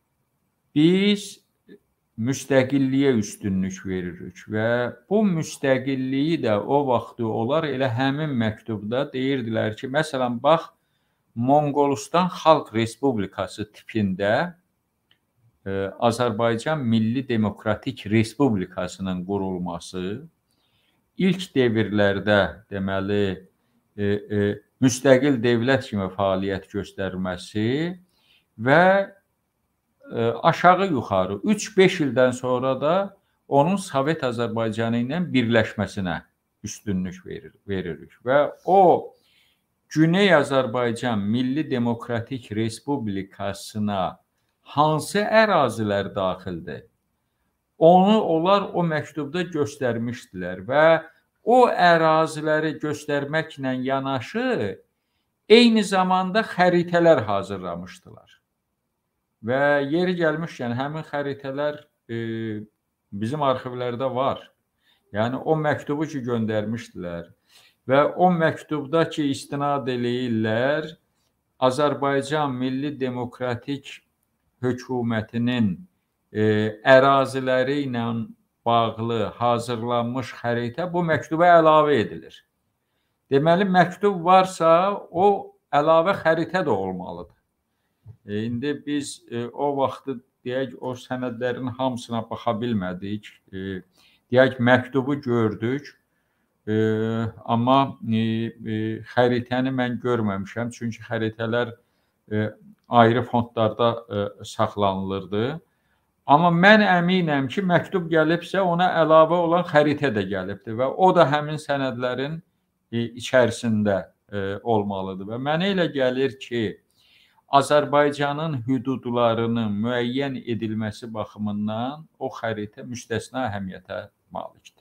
biz müstəqilliyə üstünlük veririk və bu müstəqilliyi də o vaxtı onlar elə həmin məktubda deyirdilər ki, məsələn, bax, Monqolistan Xalq Respublikası tipində e, Azərbaycan Milli Demokratik Respublikasının qurulması, ilk devirlərdə deməli e, e, müstəqil dövlət kimi fəaliyyət göstərməsi və e, aşağı yuxarı üç beş ildən sonra da onun Sovet Azərbaycanı ilə birləşməsinə üstünlük verir, veririk və o Güney Azərbaycan Milli Demokratik Respublikasına hansı ərazilər daxildir? Onu onlar o məktubda göstərmişdilər və o əraziləri göstərməklə yanaşı eyni zamanda xəritələr hazırlamışdılar. Və yeri gəlmişkən həmin xəritələr e, bizim arxivlərdə var. Yəni o məktubu ki göndərmişdilər və o məktubda ki istinad eləyirlər, Azərbaycan Milli Demokratik Hökumətinin e, əraziləri ilə bağlı hazırlanmış xəritə bu məktuba əlavə edilir. Deməli, məktub varsa, o əlavə xəritə də olmalıdır. E, indi biz e, o vaxtı deyək, o sənədlərin hamısına baxa bilmədik. E, deyək, məktubu gördük. E, amma e, e, xəritəni mən görməmişəm, çünki xəritələr e, ayrı fondlarda e, saxlanılırdı. Amma mən əminəm ki, məktub gəlibsə, ona əlavə olan xəritə də gəlibdir və o da həmin sənədlərin e, içərisində e, olmalıdır. Və mənə elə gəlir ki, Azərbaycanın hüdudlarının müəyyən edilməsi baxımından o xəritə müstəsna əhəmiyyətə malikdir.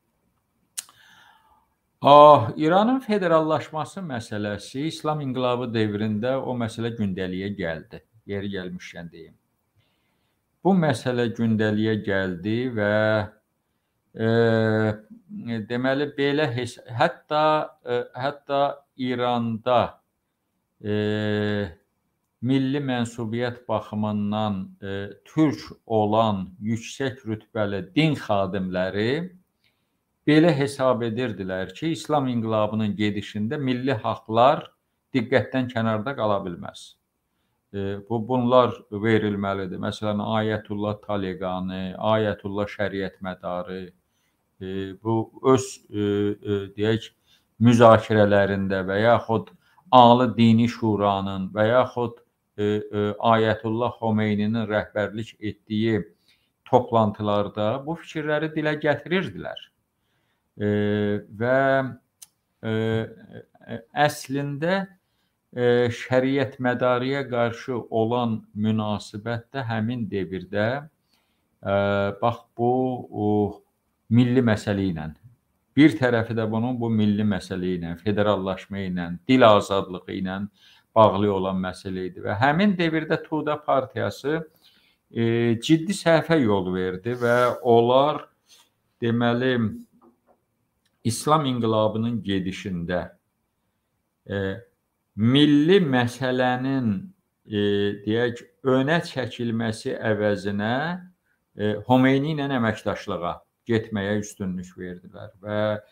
Ah, İranın federallaşması məsələsi İslam inqilabı dövründə o məsələ gündəliyə gəldi. Yeri gəlmişkən deyim. Bu məsələ gündəliyə gəldi və e, deməli belə hətta e, hətta İranda e, milli mənsubiyyət baxımından e, türk olan yüksək rütbəli din xadimləri belə hesab edirdilər ki, İslam inqilabının gedişində milli haqlar diqqətdən kənarda qala bilməz. E, bu bunlar verilməlidir. Məsələn, Ayətullah Taleqani, Ayətullah Şəriətmədarı e, bu öz e, e, deyək müzakirələrində və yaxud Ali Dini Şuranın və yaxud e, e, Ayətullah Xomeyninin rəhbərlik etdiyi toplantılarda bu fikirləri dilə gətirirdilər. E, və e, əslində e, şəriətmədarıya qarşı olan münasibətdə həmin devirdə e, bax bu o, milli məsələ ilə, bir tərəfi də bunun bu milli məsələ ilə, federallaşma ilə, dil azadlığı ilə bağlı olan məsələ idi və həmin devirdə Tuda partiyası e, ciddi səhvə yol verdi və onlar deməli İslam inqilabının gedişində e, milli məsələnin e, deyək önə çəkilməsi əvəzinə e, Xomeyni ilə əməkdaşlığa getməyə üstünlük verdilər və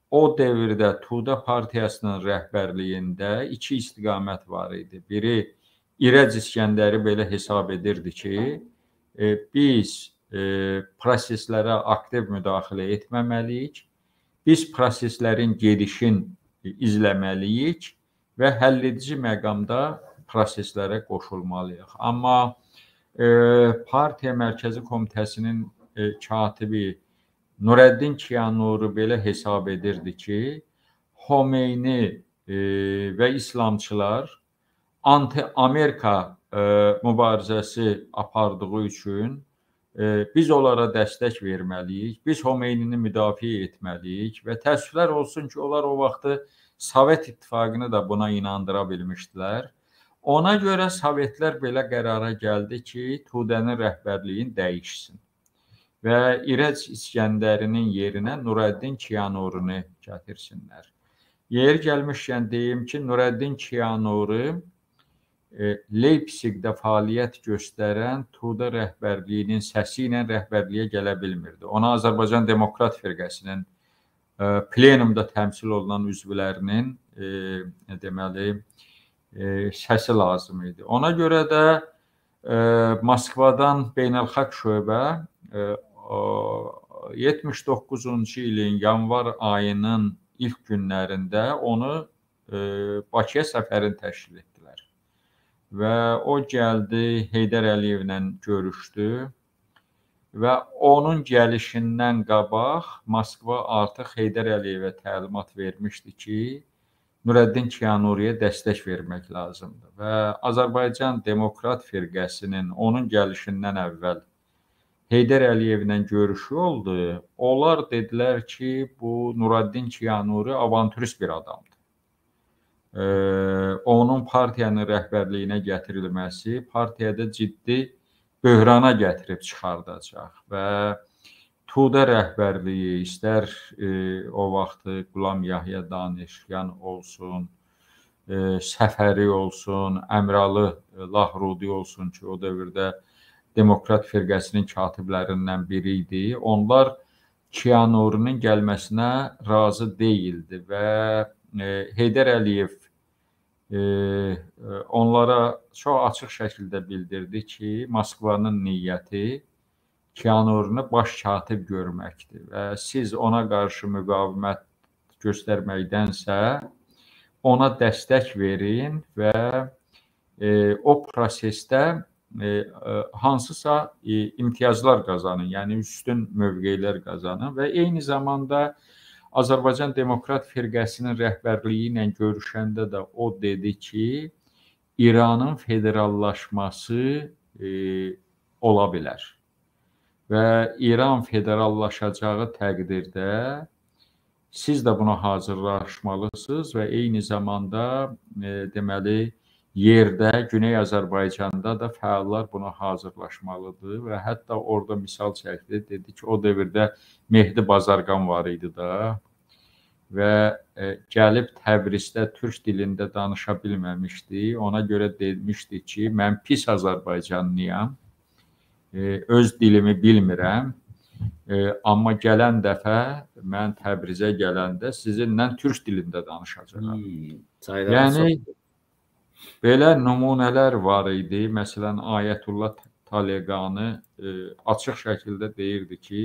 o dövrdə Tudə partiyasının rəhbərliyində iki istiqamət var idi. Biri İrəc İskəndəri belə hesab edirdi ki, e, biz e, proseslərə aktiv müdaxilə etməməliyik, biz proseslərin gedişin izləməliyik və həlledici məqamda proseslərə qoşulmalıyıq. Amma e, partiya mərkəzi komitəsinin e, katibi Nurəddin Kiyanuri belə hesab edirdi ki, Xomeyni e, və İslamçılar anti-Amerika e, mübarizəsi apardığı üçün e, biz onlara dəstək verməliyik, biz Xomeynini müdafiə etməliyik və təəssüflər olsun ki, onlar o vaxtı Sovet İttifaqını da buna inandıra bilmişdilər. Ona görə Sovetlər belə qərara gəldi ki, Tudənin rəhbərliyin dəyişsin və İrəc İskəndərinin yerinə Nurəddin Kiyanurini gətirsinlər. Yeri gəlmişkən deyim ki, Nurəddin Kiyanuri Leipzigdə fəaliyyət göstərən Tudə rəhbərliyinin səsi ilə rəhbərliyə gələ bilmirdi. Ona Azərbaycan Demokrat Firqəsinin plenumda təmsil olunan üzvlərinin deməli səsi lazım idi. Ona görə də Moskvadan beynəlxalq şöbə yetmiş doqquzuncu ilin yanvar ayının ilk günlərində onu Bakıya səfərin təşkil etdilər. Və o gəldi, Heydər Əliyevlə görüşdü və onun gəlişindən qabaq Moskva artıq Heydər Əliyevə təlimat vermişdi ki, Nurəddin Kiyanuriyə dəstək vermək lazımdır. Və Azərbaycan Demokrat Firqəsinin onun gəlişindən əvvəl Heydər Əliyevlə görüşü oldu. Onlar dedilər ki, bu Nurəddin Kiyanuri avanturist bir adamdır. Onun partiyanın rəhbərliyinə gətirilməsi partiyada ciddi böhrana gətirib çıxardacaq və Tudə rəhbərliyi istər e, o vaxtı Qulam Yahya Danışyan olsun, e, Səfəri olsun, Əmralı Lahrudi olsun ki, o dövrdə Demokrat Firqəsinin katiblərindən biri idi. Onlar Kiyanurinin gəlməsinə razı deyildi və e, Heydər Əliyev e, onlara çox açıq şəkildə bildirdi ki, Moskvanın niyyəti Kiyanurunu baş katib görməkdir və siz ona qarşı müqavimət göstərməkdənsə ona dəstək verin və e, o prosesdə e, hansısa e, imtiyazlar qazanın, yəni üstün mövqelər qazanın və eyni zamanda Azərbaycan Demokrat Firqəsinin rəhbərliyi ilə görüşəndə də o dedi ki, İranın federallaşması e, ola bilər. Və İran federallaşacağı təqdirdə siz də buna hazırlaşmalısınız və eyni zamanda e, deməli yerdə, Güney Azərbaycanda da fəallar buna hazırlaşmalıdır və hətta orada misal çəkdi, dedi ki, o dövrdə Mehdi Bazarqan var idi da və e, gəlib Təbrizdə türk dilində danışa bilməmişdi. Ona görə demişdi ki, mən pis Azərbaycanlıyam. Öz dilimi bilmirəm, amma gələn dəfə mən Təbrizə gələndə sizinlə türk dilində danışacağam. Hmm, yəni, belə nümunələr var idi. Məsələn, Ayətullah Taleqani açıq şəkildə deyirdi ki,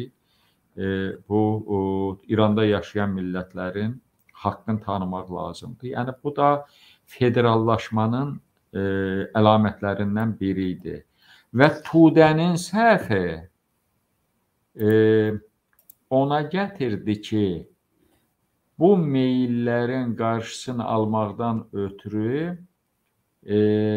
bu İranda yaşayan millətlərin haqqını tanımaq lazımdır. Yəni, bu da federallaşmanın əlamətlərindən biri idi. Və Tudənin səhvi e, ona gətirdi ki, bu meyillərin qarşısını almaqdan ötürü e,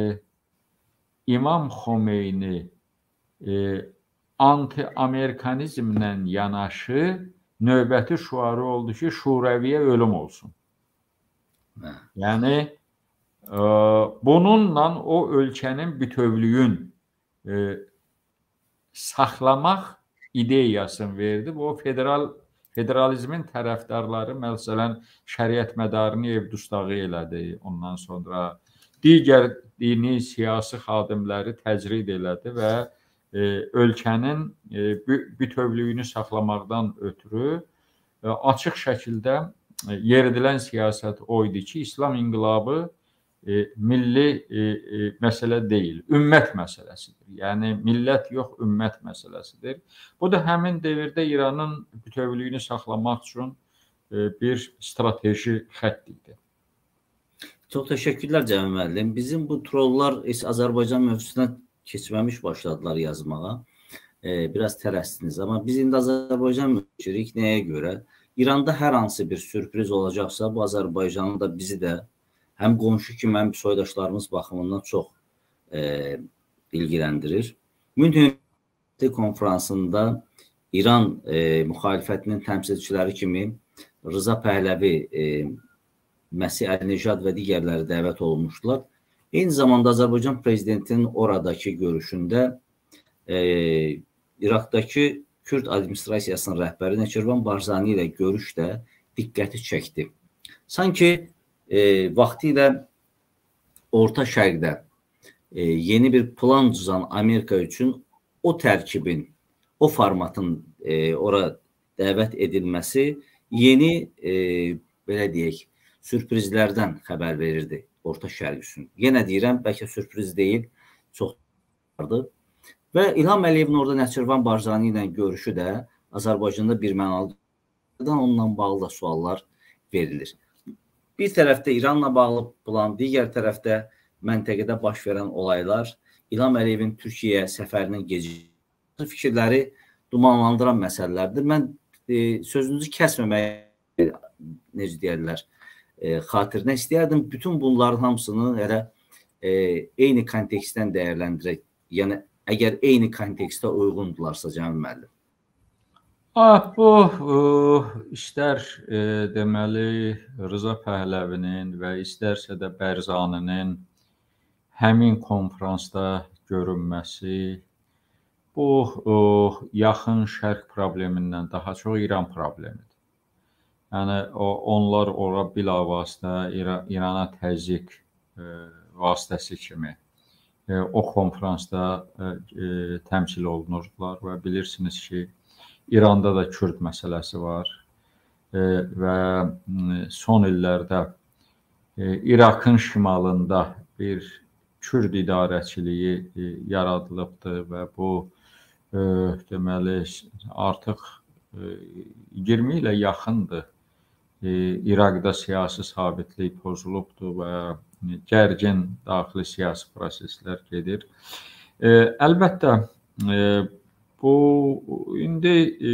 İmam Xomeyni e, anti-amerikanizmlə yanaşı növbəti şüarı oldu ki, Şurəviyə ölüm olsun. Yəni, e, bununla o ölkənin bütövlüyün E, saxlamaq ideyasını verdi. O federal federalizmin tərəfdarları məsələn şəriət mədarını ev dustağı elədi. Ondan sonra digər dini siyasi xadimləri təcrid elədi və e, ölkənin e, bütövlüyünü saxlamaqdan ötürü e, açıq şəkildə yeridilən siyasət o idi ki, İslam inqilabı e, milli e, e, məsələ deyil, ümmət məsələsidir. Yəni millət yox, ümmət məsələsidir. Bu da həmin dövrdə İranın bütövlüyünü saxlamaq üçün e, bir strateji xətt idi. Çox təşəkkürlər Cəmil müəllim. Bizim bu trollar Azərbaycan mövzusuna keçməmiş başladılar yazmağa. Ee, biraz tələsdiniz. Amma biz indi Azərbaycan mövzusurik. Nəyə görə? İranda hər hansı bir sürpriz olacaqsa, bu Azərbaycanın da bizi də həm qonşu kimi, həm soydaşlarımız baxımından çox e, ilgiləndirir. Münhen konferansında İran e, müxalifətinin təmsilçiləri kimi Rıza Pəhləvi, e, Məsih Əl-Nəcad və digərləri dəvət olunmuşdular. Eyni zamanda Azərbaycan prezidentinin oradakı görüşündə e, İraqdakı Kürd administrasiyasının rəhbəri Nəçirvan Barzani ilə görüş də diqqəti çəkdi. Sanki e, vaxtı ilə Orta Şərqdə e, yeni bir plan düzən Amerika üçün o tərkibin, o formatın e, ora dəvət edilməsi yeni, e, belə deyək, sürprizlərdən xəbər verirdi Orta Şərq üçün. Yenə deyirəm, bəlkə sürpriz deyil, çox vardı. Və İlham Əliyevin orada Nəçirvan Barzani ilə görüşü də Azərbaycanda bir mənalıdan onunla bağlı da suallar verilir. Bir tərəfdə İranla bağlı plan, digər tərəfdə məntəqədə baş verən olaylar, İlham Əliyevin Türkiyəyə səfərinin gecikməsi fikirləri dumanlandıran məsələlərdir. Mən e, sözünüzü kəsməməyə, necə deyərlər, e, xatirinə istəyərdim. Bütün bunların hamısını elə e, eyni kontekstdən dəyərləndirək. Yəni, əgər eyni kontekstə uyğundularsa Cəmil müəllim. Ah, bu ə, istər ə, deməli Rıza Pəhləvinin və istərsə də Bərzaninin həmin konferansda görünməsi bu ə, yaxın şərq problemindən daha çox İran problemidir. Yəni o, onlar ora bilavasitə İran, İrana təzyiq ə, vasitəsi kimi o konferansda ə, ə, təmsil olunurdular və bilirsiniz ki, İranda da Kürd məsələsi var ə, və son illərdə ə, İraqın şimalında bir Kürd idarəçiliyi ə, yaradılıbdır və bu ə, deməli artıq ə, iyirmi ilə yaxındır. Ə, İraqda siyasi sabitlik pozulubdur və gərgin daxili siyasi proseslər gedir. E, əlbəttə, e, bu indi e,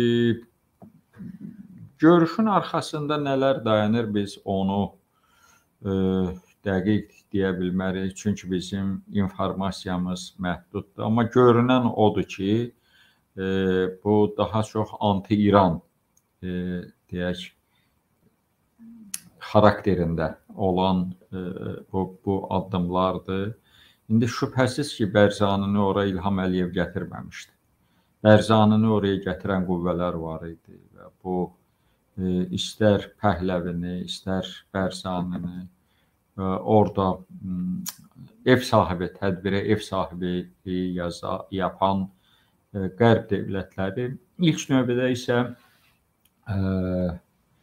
görüşün arxasında nələr dayanır, biz onu e, dəqiq deyə bilmərik. Çünki bizim informasiyamız məhduddur. Amma görünən odur ki, e, bu daha çox anti-İran e, deyək, xarakterində olan e, bu, bu addımlardır. İndi şübhəsiz ki, Bərzanini oraya İlham Əliyev gətirməmişdi. Bərzanini oraya gətirən qüvvələr var idi və bu e, istər Pəhləvini, istər Bərzanini e, orada e, ev sahibi, tədbirə ev sahibi e, yaza, yapan e, qərb dövlətləri ilk növbədə isə e,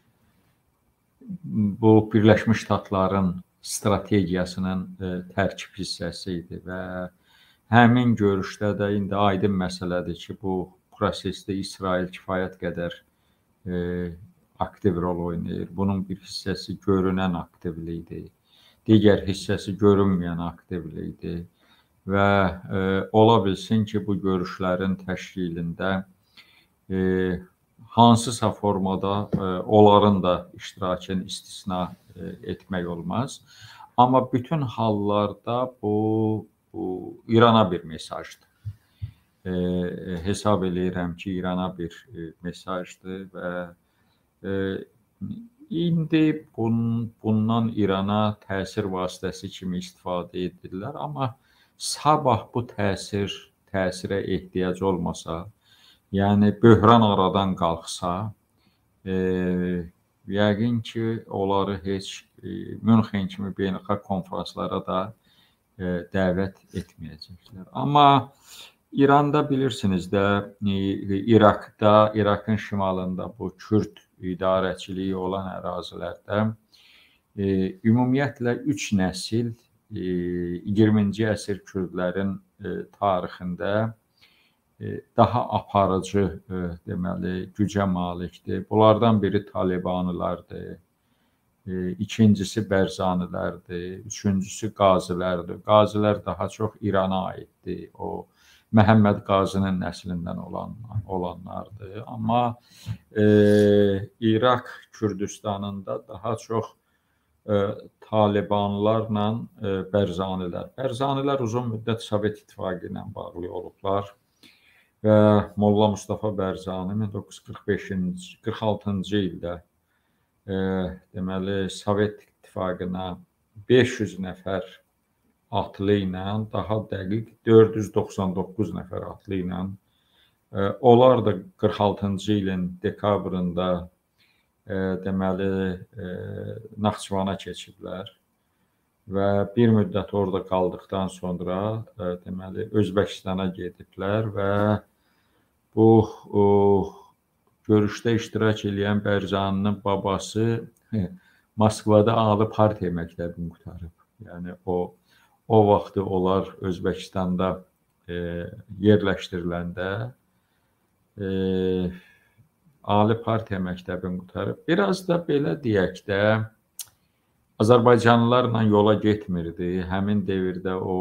bu Birləşmiş Ştatların strategiyasının e, tərkib hissəsi idi və həmin görüşdə də indi aydın məsələdir ki, bu prosesdə İsrail kifayət qədər e, aktiv rol oynayır. Bunun bir hissəsi görünən aktivlikdir, digər hissəsi görünməyən aktivlikdir və e, ola bilsin ki, bu görüşlərin təşkilində e, hansısa formada e, onların da iştirakını istisna e, etmək olmaz. Amma bütün hallarda bu, bu İrana bir mesajdır. E, hesab eləyirəm ki, İrana bir e, mesajdır və e, indi bun, bundan İrana təsir vasitəsi kimi istifadə edirlər. Amma sabah bu təsir, təsirə ehtiyac olmasa, yəni böhran aradan qalxsa, e, yəqin ki, onları heç e, Münxen kimi beynəlxalq konferanslara da e, dəvət etməyəcəklər. Amma İranda bilirsiniz də, e, İraqda, İraqın şimalında bu Kürd idarəçiliyi olan ərazilərdə e, ümumiyyətlə üç nəsil e, iyirminci əsr kürdlərin e, tarixində e, daha aparıcı e, deməli gücə malikdir. Bunlardan biri Talibanlılardır. E, ikincisi Bərzanilərdir. Üçüncüsü Qazilərdir. Qazilər daha çox İrana aiddir. O Məhəmməd Qazinin nəslindən olan, olanlardır. Amma e, İraq Kürdistanında daha çox e, Talibanlarla e, Bərzanilər. Bərzanilər uzun müddət Sovet İttifaqı ilə bağlı olublar və Molla Mustafa Bərzani min doqquz yüz qırx beşinci qırx altıncı ildə e, deməli Sovet İttifaqına beş yüz nəfər atlı ilə, daha dəqiq dörd yüz doxsan doqquz nəfər atlı ilə, e, onlar da qırx altıncı ilin dekabrında e, deməli e, Naxçıvana keçiblər və bir müddət orada qaldıqdan sonra e, deməli Özbəkistana gediblər və bu o, görüşdə iştirak edən Bərzaninin babası he, Moskvada Ali Partiya məktəbini qurtarıb. Yəni o O vaxtı onlar Özbəkistanda e, yerləşdiriləndə e, Ali Partiya məktəbini qurtarıb. Biraz da belə deyək də, Azərbaycanlılarla yola getmirdi. Həmin devirdə o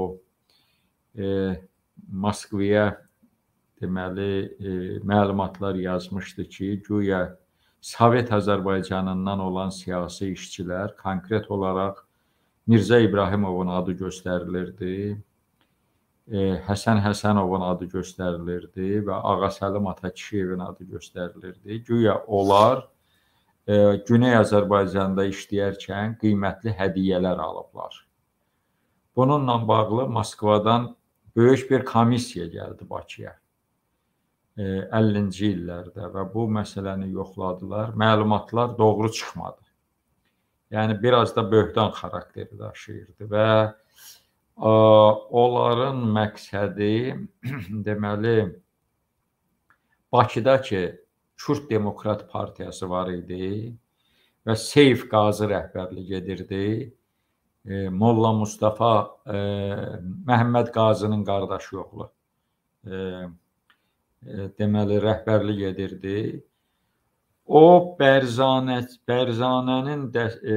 e, Moskvaya deməli e, məlumatlar yazmışdı ki, güya Sovet Azərbaycanından olan siyasi işçilər, konkret olaraq Mirzə İbrahimovun adı göstərilirdi, e, Həsən Həsənovun adı göstərilirdi və Ağa Səlim Atakişiyevin adı göstərilirdi. Güya onlar e, Güney Azərbaycanda işləyərkən qiymətli hədiyyələr alıblar. Bununla bağlı Moskvadan böyük bir komissiya gəldi Bakıya e, əllinci illərdə və bu məsələni yoxladılar. Məlumatlar doğru çıxmadı. Yəni biraz da böhtan xarakteri daşıyırdı və ə, onların məqsədi deməli Bakıdakı Kürd Demokrat Partiyası var idi və Seyf Qazi rəhbərlik edirdi. E, Molla Mustafa e, Məhəmməd Qazinin qardaşı oğlu e, e, deməli rəhbərlik edirdi. O Bərzanə, Bərzanənin də, e,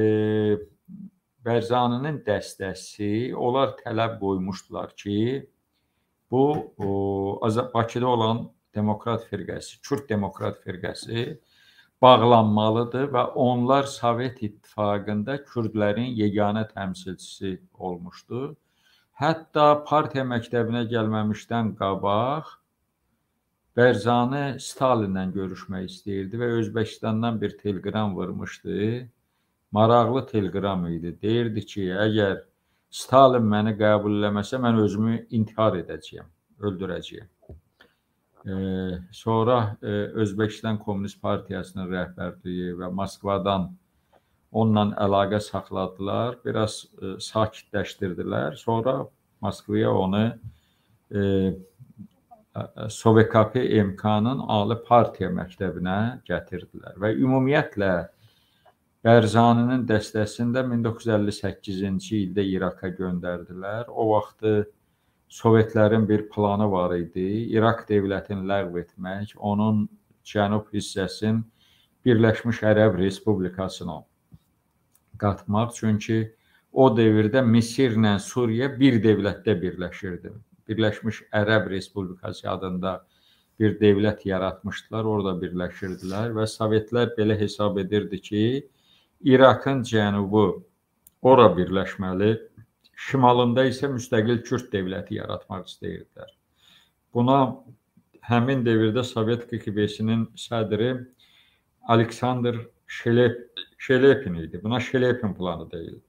Bərzaninin dəstəsi onlar tələb qoymuşdular ki, bu o, Bakıda olan Demokrat firqəsi, Kürd Demokrat firqəsi bağlanmalıdır və onlar Sovet İttifaqında Kürdlərin yeganə təmsilçisi olmuşdu. Hətta partiya məktəbinə gəlməmişdən qabaq Bərzani Stalinlə görüşmək istəyirdi və Özbəkistandan bir telegram vurmuşdu. Maraqlı telegram idi. Deyirdi ki, əgər Stalin məni qəbul eləməsə, mən özümü intihar edəcəyəm, öldürəcəyəm. Ee, sonra e, Özbəkistan Komünist Partiyasının rəhbərliyi və Moskvadan onunla əlaqə saxladılar. Biraz e, sakitləşdirdilər. Sonra Moskvaya onu e, S V K P M K-nın Ali Partiya məktəbinə gətirdilər və ümumiyyətlə Bərzaninin dəstəsində min doqquz yüz əlli səkkizinci ildə İraqa göndərdilər. O vaxtı Sovetlərin bir planı var idi. İraq dövlətini ləğv etmək, onun cənub hissəsini Birləşmiş Ərəb Respublikasına qatmaq. Çünki o dövrdə Misirlə Suriya bir dövlətdə birləşirdi. Birləşmiş Ərəb Respublikası adında bir dövlət yaratmışdılar, orada birləşirdilər və Sovetlər belə hesab edirdi ki, İraqın cənubu ora birləşməli, şimalında isə müstəqil Kürd dövləti yaratmaq istəyirdilər. Buna həmin dövrdə Sovet K G B-sinin sədri Aleksandr Şelepin idi. Buna Şelepin planı deyildi.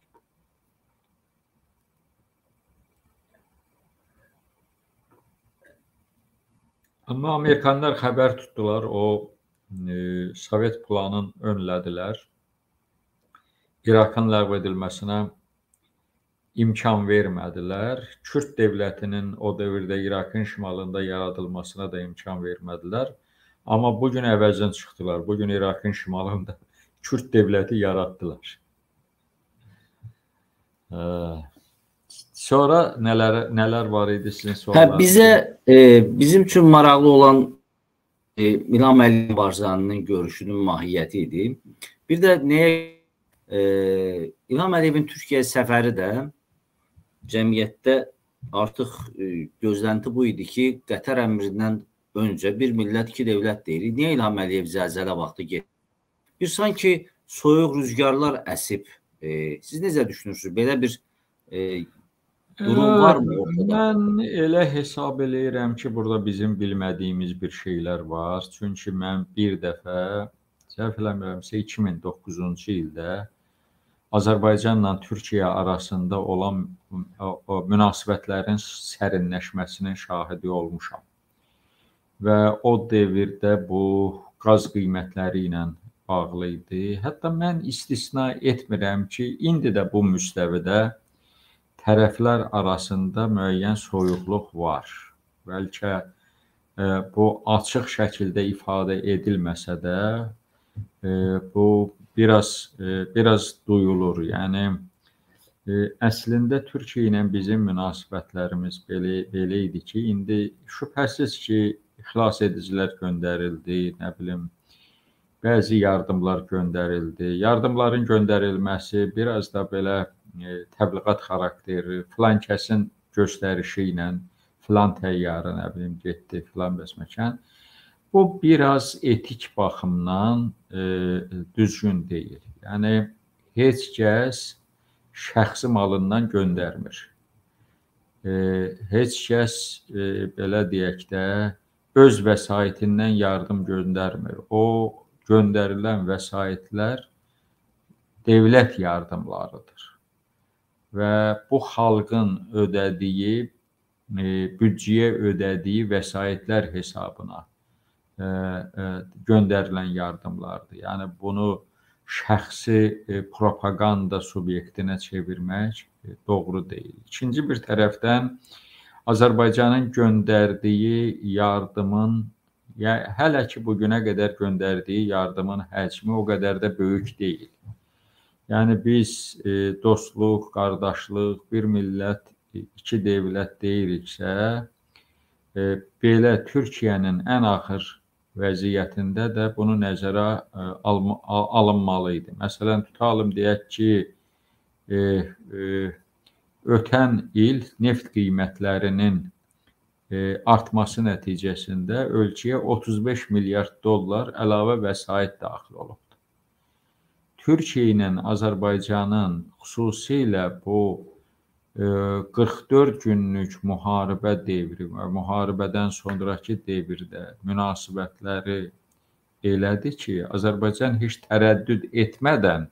Amma Amerikanlar xəbər tutdular, o e, Sovet planın önlədilər. İraqın ləğv edilməsinə imkan vermədilər. Kürd dövlətinin o dövrdə İraqın şimalında yaradılmasına da imkan vermədilər. Amma bugün əvəzdən çıxdılar. Bugün İraqın şimalında Kürd dövləti yaratdılar. Sonra nələr nələr var idi sizin suallarınız? Hə, bizə e, bizim üçün maraqlı olan e, İlham Əliyev Barzaninin görüşünün mahiyyəti idi. Bir də nəyə e, İlham Əliyevin Türkiyə səfəri də cəmiyyətdə artıq e, gözlənti bu idi ki, Qətər əmrindən öncə bir millət, iki dövlət deyirik. Niyə İlham Əliyev zəlzələ vaxtı getdi? Bir sanki soyuq rüzgarlar əsib. E, siz necə düşünürsünüz? Belə bir e, durum var mı ortada? Mən elə hesab eləyirəm ki, burada bizim bilmədiyimiz bir şeylər var. Çünki mən bir dəfə, səhv eləmirəmsə, iki min doqquzuncu ildə Azərbaycanla Türkiyə arasında olan o, o münasibətlərin sərinləşməsinin şahidi olmuşam. Və o devirdə bu qaz qiymətləri ilə bağlı idi. Hətta mən istisna etmirəm ki, indi də bu müstəvidə tərəflər arasında müəyyən soyuqluq var. Bəlkə e, bu açıq şəkildə ifadə edilməsə də e, bu biraz e, biraz duyulur. Yəni e, əslində Türkiyə ilə bizim münasibətlərimiz belə belə idi ki, indi şübhəsiz ki, xilas edicilər göndərildi, nə bilim, bəzi yardımlar göndərildi. Yardımların göndərilməsi biraz da belə e, təbliğat xarakterli, filan kəsin göstərişi ilə filan təyyarə, nə bilim, getdi, filan bəsməkan. Bu biraz etik baxımdan e, düzgün deyil. Yəni heç kəs şəxsi malından göndərmir. E, heç kəs e, belə deyək də öz vəsaitindən yardım göndərmir. O göndərilən vəsaitlər dövlət yardımlarıdır. Və bu xalqın ödədiyi, e, büdcəyə ödədiyi vəsaitlər hesabına e, e, göndərilən yardımlardır. Yəni bunu şəxsi e, propaganda subyektinə çevirmək e, doğru deyil. İkinci bir tərəfdən Azərbaycanın göndərdiyi yardımın, yəni hələ ki bugünə qədər göndərdiyi yardımın həcmi o qədər də böyük deyil. Yəni biz e, dostluq, qardaşlıq, bir millət, iki dövlət deyiriksə, e, belə Türkiyənin ən axır vəziyyətində də bunu nəzərə e, al, alınmalı idi. Məsələn, tutalım deyək ki, e, e, ötən il neft qiymətlərinin e, artması nəticəsində ölkəyə otuz beş milyard dollar əlavə vəsait daxil olubdur. Türkiyə ilə Azərbaycanın xüsusilə bu e, qırx dörd günlük müharibə devri və müharibədən sonraki devirdə münasibətləri elədi ki, Azərbaycan heç tərəddüd etmədən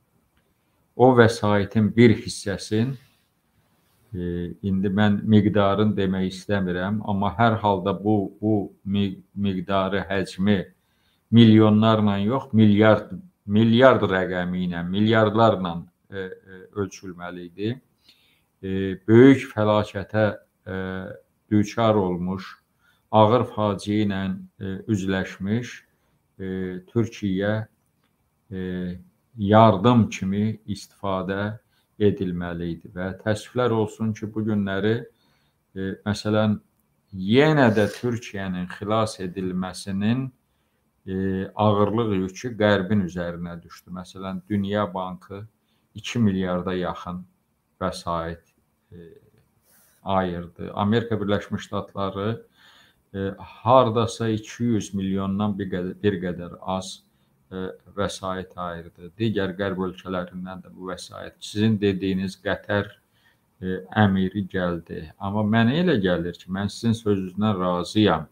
o vəsaitin bir hissəsin, e, indi mən miqdarını demək istəmirəm, amma hər halda bu, bu miqdarı, həcmi milyonlarla yox, milyard milyard rəqəmi ilə, milyardlarla e, e, ölçülməli idi. E, böyük fəlakətə e, düçar olmuş, ağır faciə ilə e, üzləşmiş e, Türkiyə e, yardım kimi istifadə edilməli idi. Və təəssüflər olsun ki, bu günləri e, məsələn, yenə də Türkiyənin xilas edilməsinin E, ağırlıq yükü Qərbin üzərinə düşdü. Məsələn, Dünya Bankı iki milyarda yaxın vəsait e, ayırdı. Amerika Birləşmiş Ştatları e, hardasa iki yüz milyondan bir qədər, bir qədər az e, vəsait ayırdı. Digər Qərb ölkələrindən də bu vəsait. Sizin dediyiniz Qətər e, əmiri gəldi. Amma mənə elə gəlir ki, mən sizin sözünüzdən razıyam.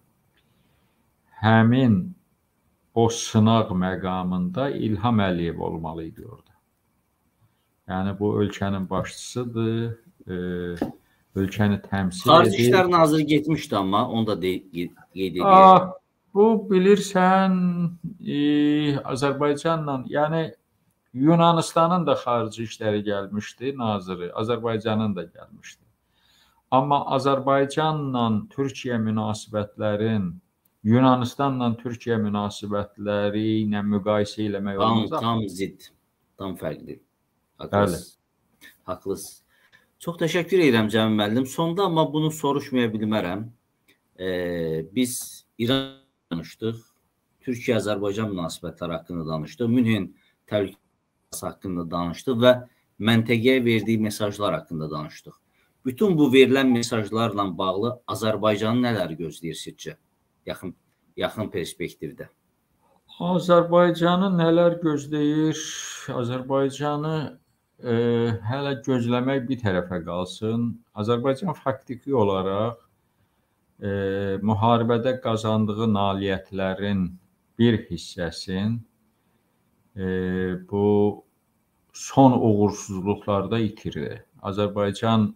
Həmin o sınaq məqamında İlham Əliyev olmalı idi orada. Yəni bu ölkənin başçısıdır, e, ölkəni təmsil edir. Xarici İşlər Naziri getmişdi, amma onu da qeyd edir. Bu bilirsən, e, Azərbaycanla, yəni Yunanistanın da xarici işləri gəlmişdi, naziri, Azərbaycanın da gəlmişdi. Amma Azərbaycanla Türkiyə münasibətlərin Yunanistanla Türkiyə münasibətləri ilə müqayisə eləmək Tam, olmaz. tam zid, tam fərqli. Bəli. Haqlısınız. Haqlısınız. Çox təşəkkür edirəm Cəmil müəllim. Sonda amma bunu soruşmaya bilmərəm. Ee, biz İran danışdıq, Türkiyə-Azərbaycan münasibətləri haqqında danışdıq, Münhen təhlükəsizliyi haqqında danışdıq və məntəqəyə verdiyi mesajlar haqqında danışdıq. Bütün bu verilən mesajlarla bağlı Azərbaycanı nələr gözləyir sizcə yaxın, yaxın perspektivdə? Azərbaycanı nələr gözləyir? Azərbaycanı e, hələ gözləmək bir tərəfə qalsın. Azərbaycan faktiki olaraq e, müharibədə qazandığı nailiyyətlərin bir hissəsin e, bu son uğursuzluqlarda itirdi. Azərbaycan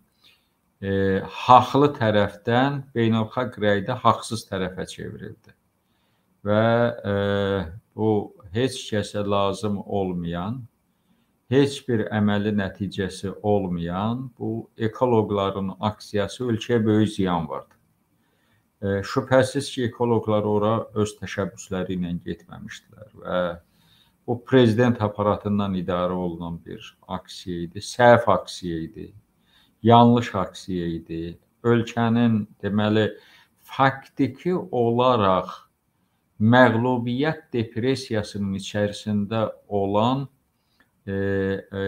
e, haqlı tərəfdən beynəlxalq rəydə haqsız tərəfə çevrildi. Və e, bu heç kəsə lazım olmayan, heç bir əməli nəticəsi olmayan bu ekoloqların aksiyası ölkəyə böyük ziyan vardı. E, şübhəsiz ki, ekoloqlar ora öz təşəbbüsləri ilə getməmişdilər və bu prezident aparatından idarə olunan bir aksiya idi, səhv aksiya idi, yanlış aksiya idi. Ölkənin deməli faktiki olaraq məğlubiyyət depressiyasının içərisində olan e, e,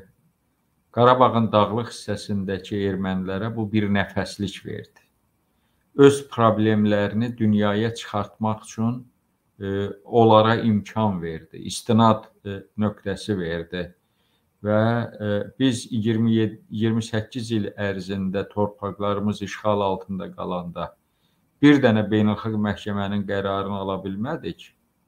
Qarabağın dağlıq hissəsindəki ermənilərə bu bir nəfəslik verdi. Öz problemlərini dünyaya çıxartmaq üçün e, onlara imkan verdi, istinad e, nöqtəsi verdi. Və e, biz iyirmi yeddi iyirmi səkkiz il ərzində torpaqlarımız işğal altında qalanda bir dənə beynəlxalq məhkəmənin qərarını ala bilmədik.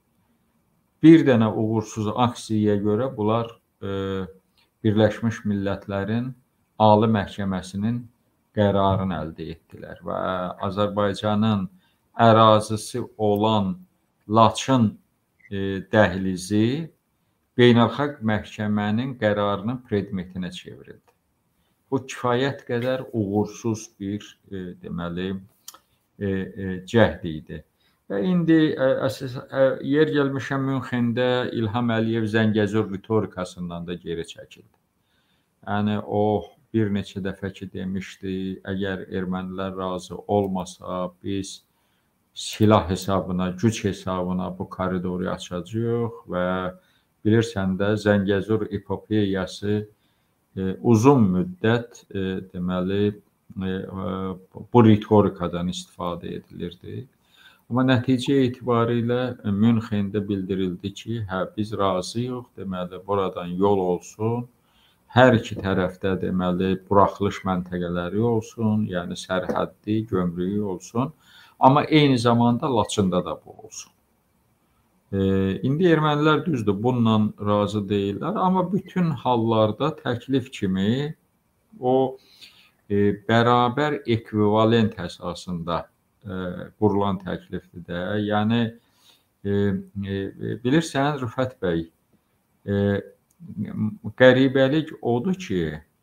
Bir dənə uğursuz aksiyaya görə bunlar e, Birləşmiş Millətlərin Ali Məhkəməsinin qərarını əldə etdilər və Azərbaycanın ərazisi olan Laçın e, dəhlizi beynəlxalq məhkəmənin qərarının predmetinə çevrildi. Bu kifayət qədər uğursuz bir e, deməli e, e, cəhd idi. Və indi e, əsas e, yer gəlmişəm Münxendə İlham Əliyev Zəngəzur ritorikasından da geri çəkildi. Yəni o bir neçə dəfə ki demişdi, əgər ermənilər razı olmasa biz silah hesabına, güc hesabına bu koridoru açacağıq və bilirsən də Zəngəzur epopeyası e, uzun müddət e, deməli e, bu ritorikadan istifadə edilirdi. Amma nəticə etibarilə Münxendə bildirildi ki, hə biz razıyıq, deməli buradan yol olsun. Hər iki tərəfdə deməli buraxılış məntəqələri olsun, yəni sərhəddi, gömrüyü olsun. Amma eyni zamanda Laçında da bu olsun. E, indi ermənilər düzdür, bununla razı deyirlər. Amma bütün hallarda təklif kimi o e, bərabər ekvivalent əsasında e, qurulan təklifdir də. Yəni e, e, bilirsən Rüfət bəy, e, qəribəlik odur ki,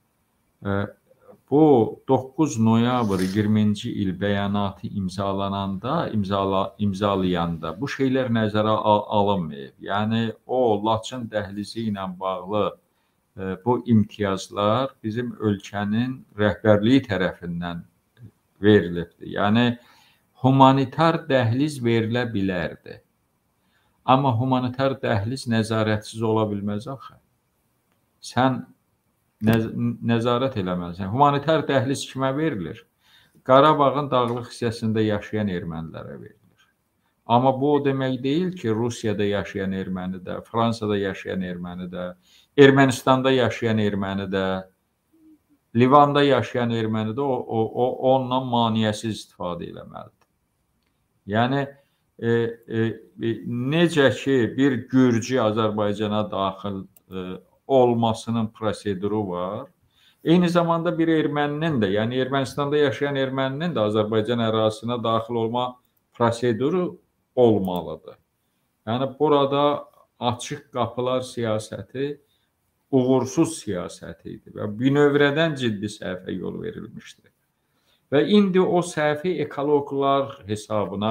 bu doqquz noyabr iyirminci il bəyanatı imzalananda, imzala, imzalayanda bu şeylər nəzərə al alınmayıb. Yəni o Laçın dəhlizi ilə bağlı bu imtiyazlar bizim ölkənin rəhbərliyi tərəfindən verilibdir. Yəni humanitar dəhliz verilə bilərdi. Amma humanitar dəhliz nəzarətsiz ola bilməz axı. Sən nəz nəzarət eləməlisən. Humanitar dəhliz kimə verilir? Qarabağın dağlıq hissəsində yaşayan ermənilərə verilir. Amma bu o demək deyil ki, Rusiyada yaşayan erməni də, Fransada yaşayan erməni də, Ermənistanda yaşayan erməni də, Livanda yaşayan erməni də o, o, o ondan maneəsiz istifadə eləməlidir. Yəni e, e, necə ki bir Gürcü Azərbaycana daxil e, olmasının proseduru var. Eyni zamanda bir erməninin də, yəni Ermənistanda yaşayan erməninin də Azərbaycan ərazisinə daxil olma proseduru olmalıdır. Yəni burada açıq qapılar siyasəti uğursuz siyasət idi və binövrədən ciddi səhvə yol verilmişdi. Və indi o səhvi ekoloqlar hesabına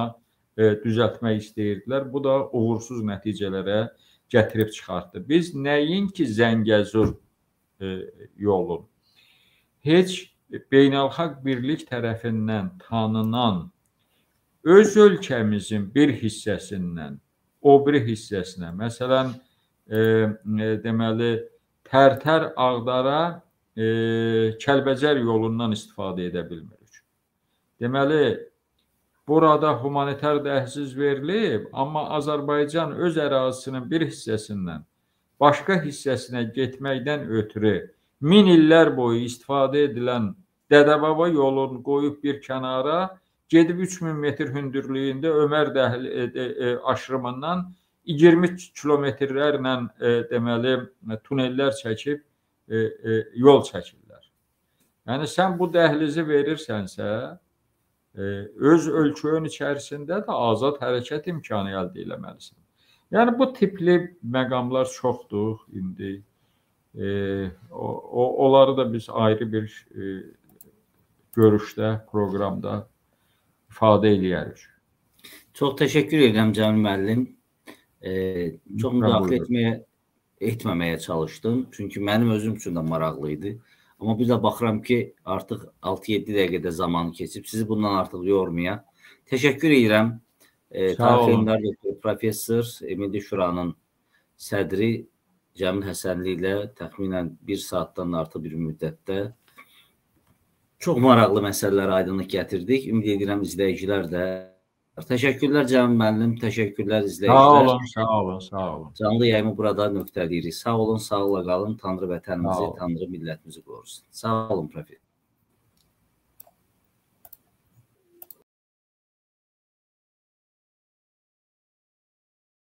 e, düzəltmək istəyirdilər. Bu da uğursuz nəticələrə gətirib çıxartdı. Biz nəinki Zəngəzur e, yolun, heç beynəlxalq birlik tərəfindən tanınan öz ölkəmizin bir hissəsindən o biri hissəsinə, məsələn, e, e, deməli, Tərtər Ağdara e, Kəlbəcər yolundan istifadə edə bilmirik. Deməli, burada humanitar dəhliz verilib, amma Azərbaycan öz ərazisinin bir hissəsindən başqa hissəsinə getməkdən ötürü min illər boyu istifadə edilən Dədəbaba yolunu qoyub bir kənara, gedib üç min metr hündürlüyündə Ömər dəhli e, e, aşırımından iyirmi kilometrlərlə e, deməli tunellər çəkib e, e, yol çəkirlər. Yəni sən bu dəhlizi verirsənsə, e, öz ölkənin içərisində də azad hərəkət imkanı əldə etməlisən. Yəni bu tipli məqamlar çoxdur indi. E, o, o onları da biz ayrı bir e, görüşdə, proqramda ifadə edərik. Çox təşəkkür edirəm Cəmil müəllim. Ee, çox müdaxilə etməyə, etməməyə çalışdım. Çünki mənim özüm üçün də maraqlı idi. Amma bir də baxıram ki, artıq altı yeddi dəqiqədə zaman keçib. Sizi bundan artıq yormaya. Təşəkkür edirəm. Ee, Tarix elmlər doktoru professor Milli Şuranın sədri Cəmil Həsənli ilə təxminən bir saatdan artıq bir müddətdə çox maraqlı məsələlərə aydınlıq gətirdik. Ümid edirəm izləyicilər də. Təşəkkürlər Cəmil müəllim, təşəkkürlər izləyicilər. Sağ olun, sağ olun, sağ olun. Canlı yayımı burada nöqtələyirik. Sağ olun, sağlıqla qalın. Tanrı vətənimizi, Tanrı millətimizi qorusun. Sağ olun professor.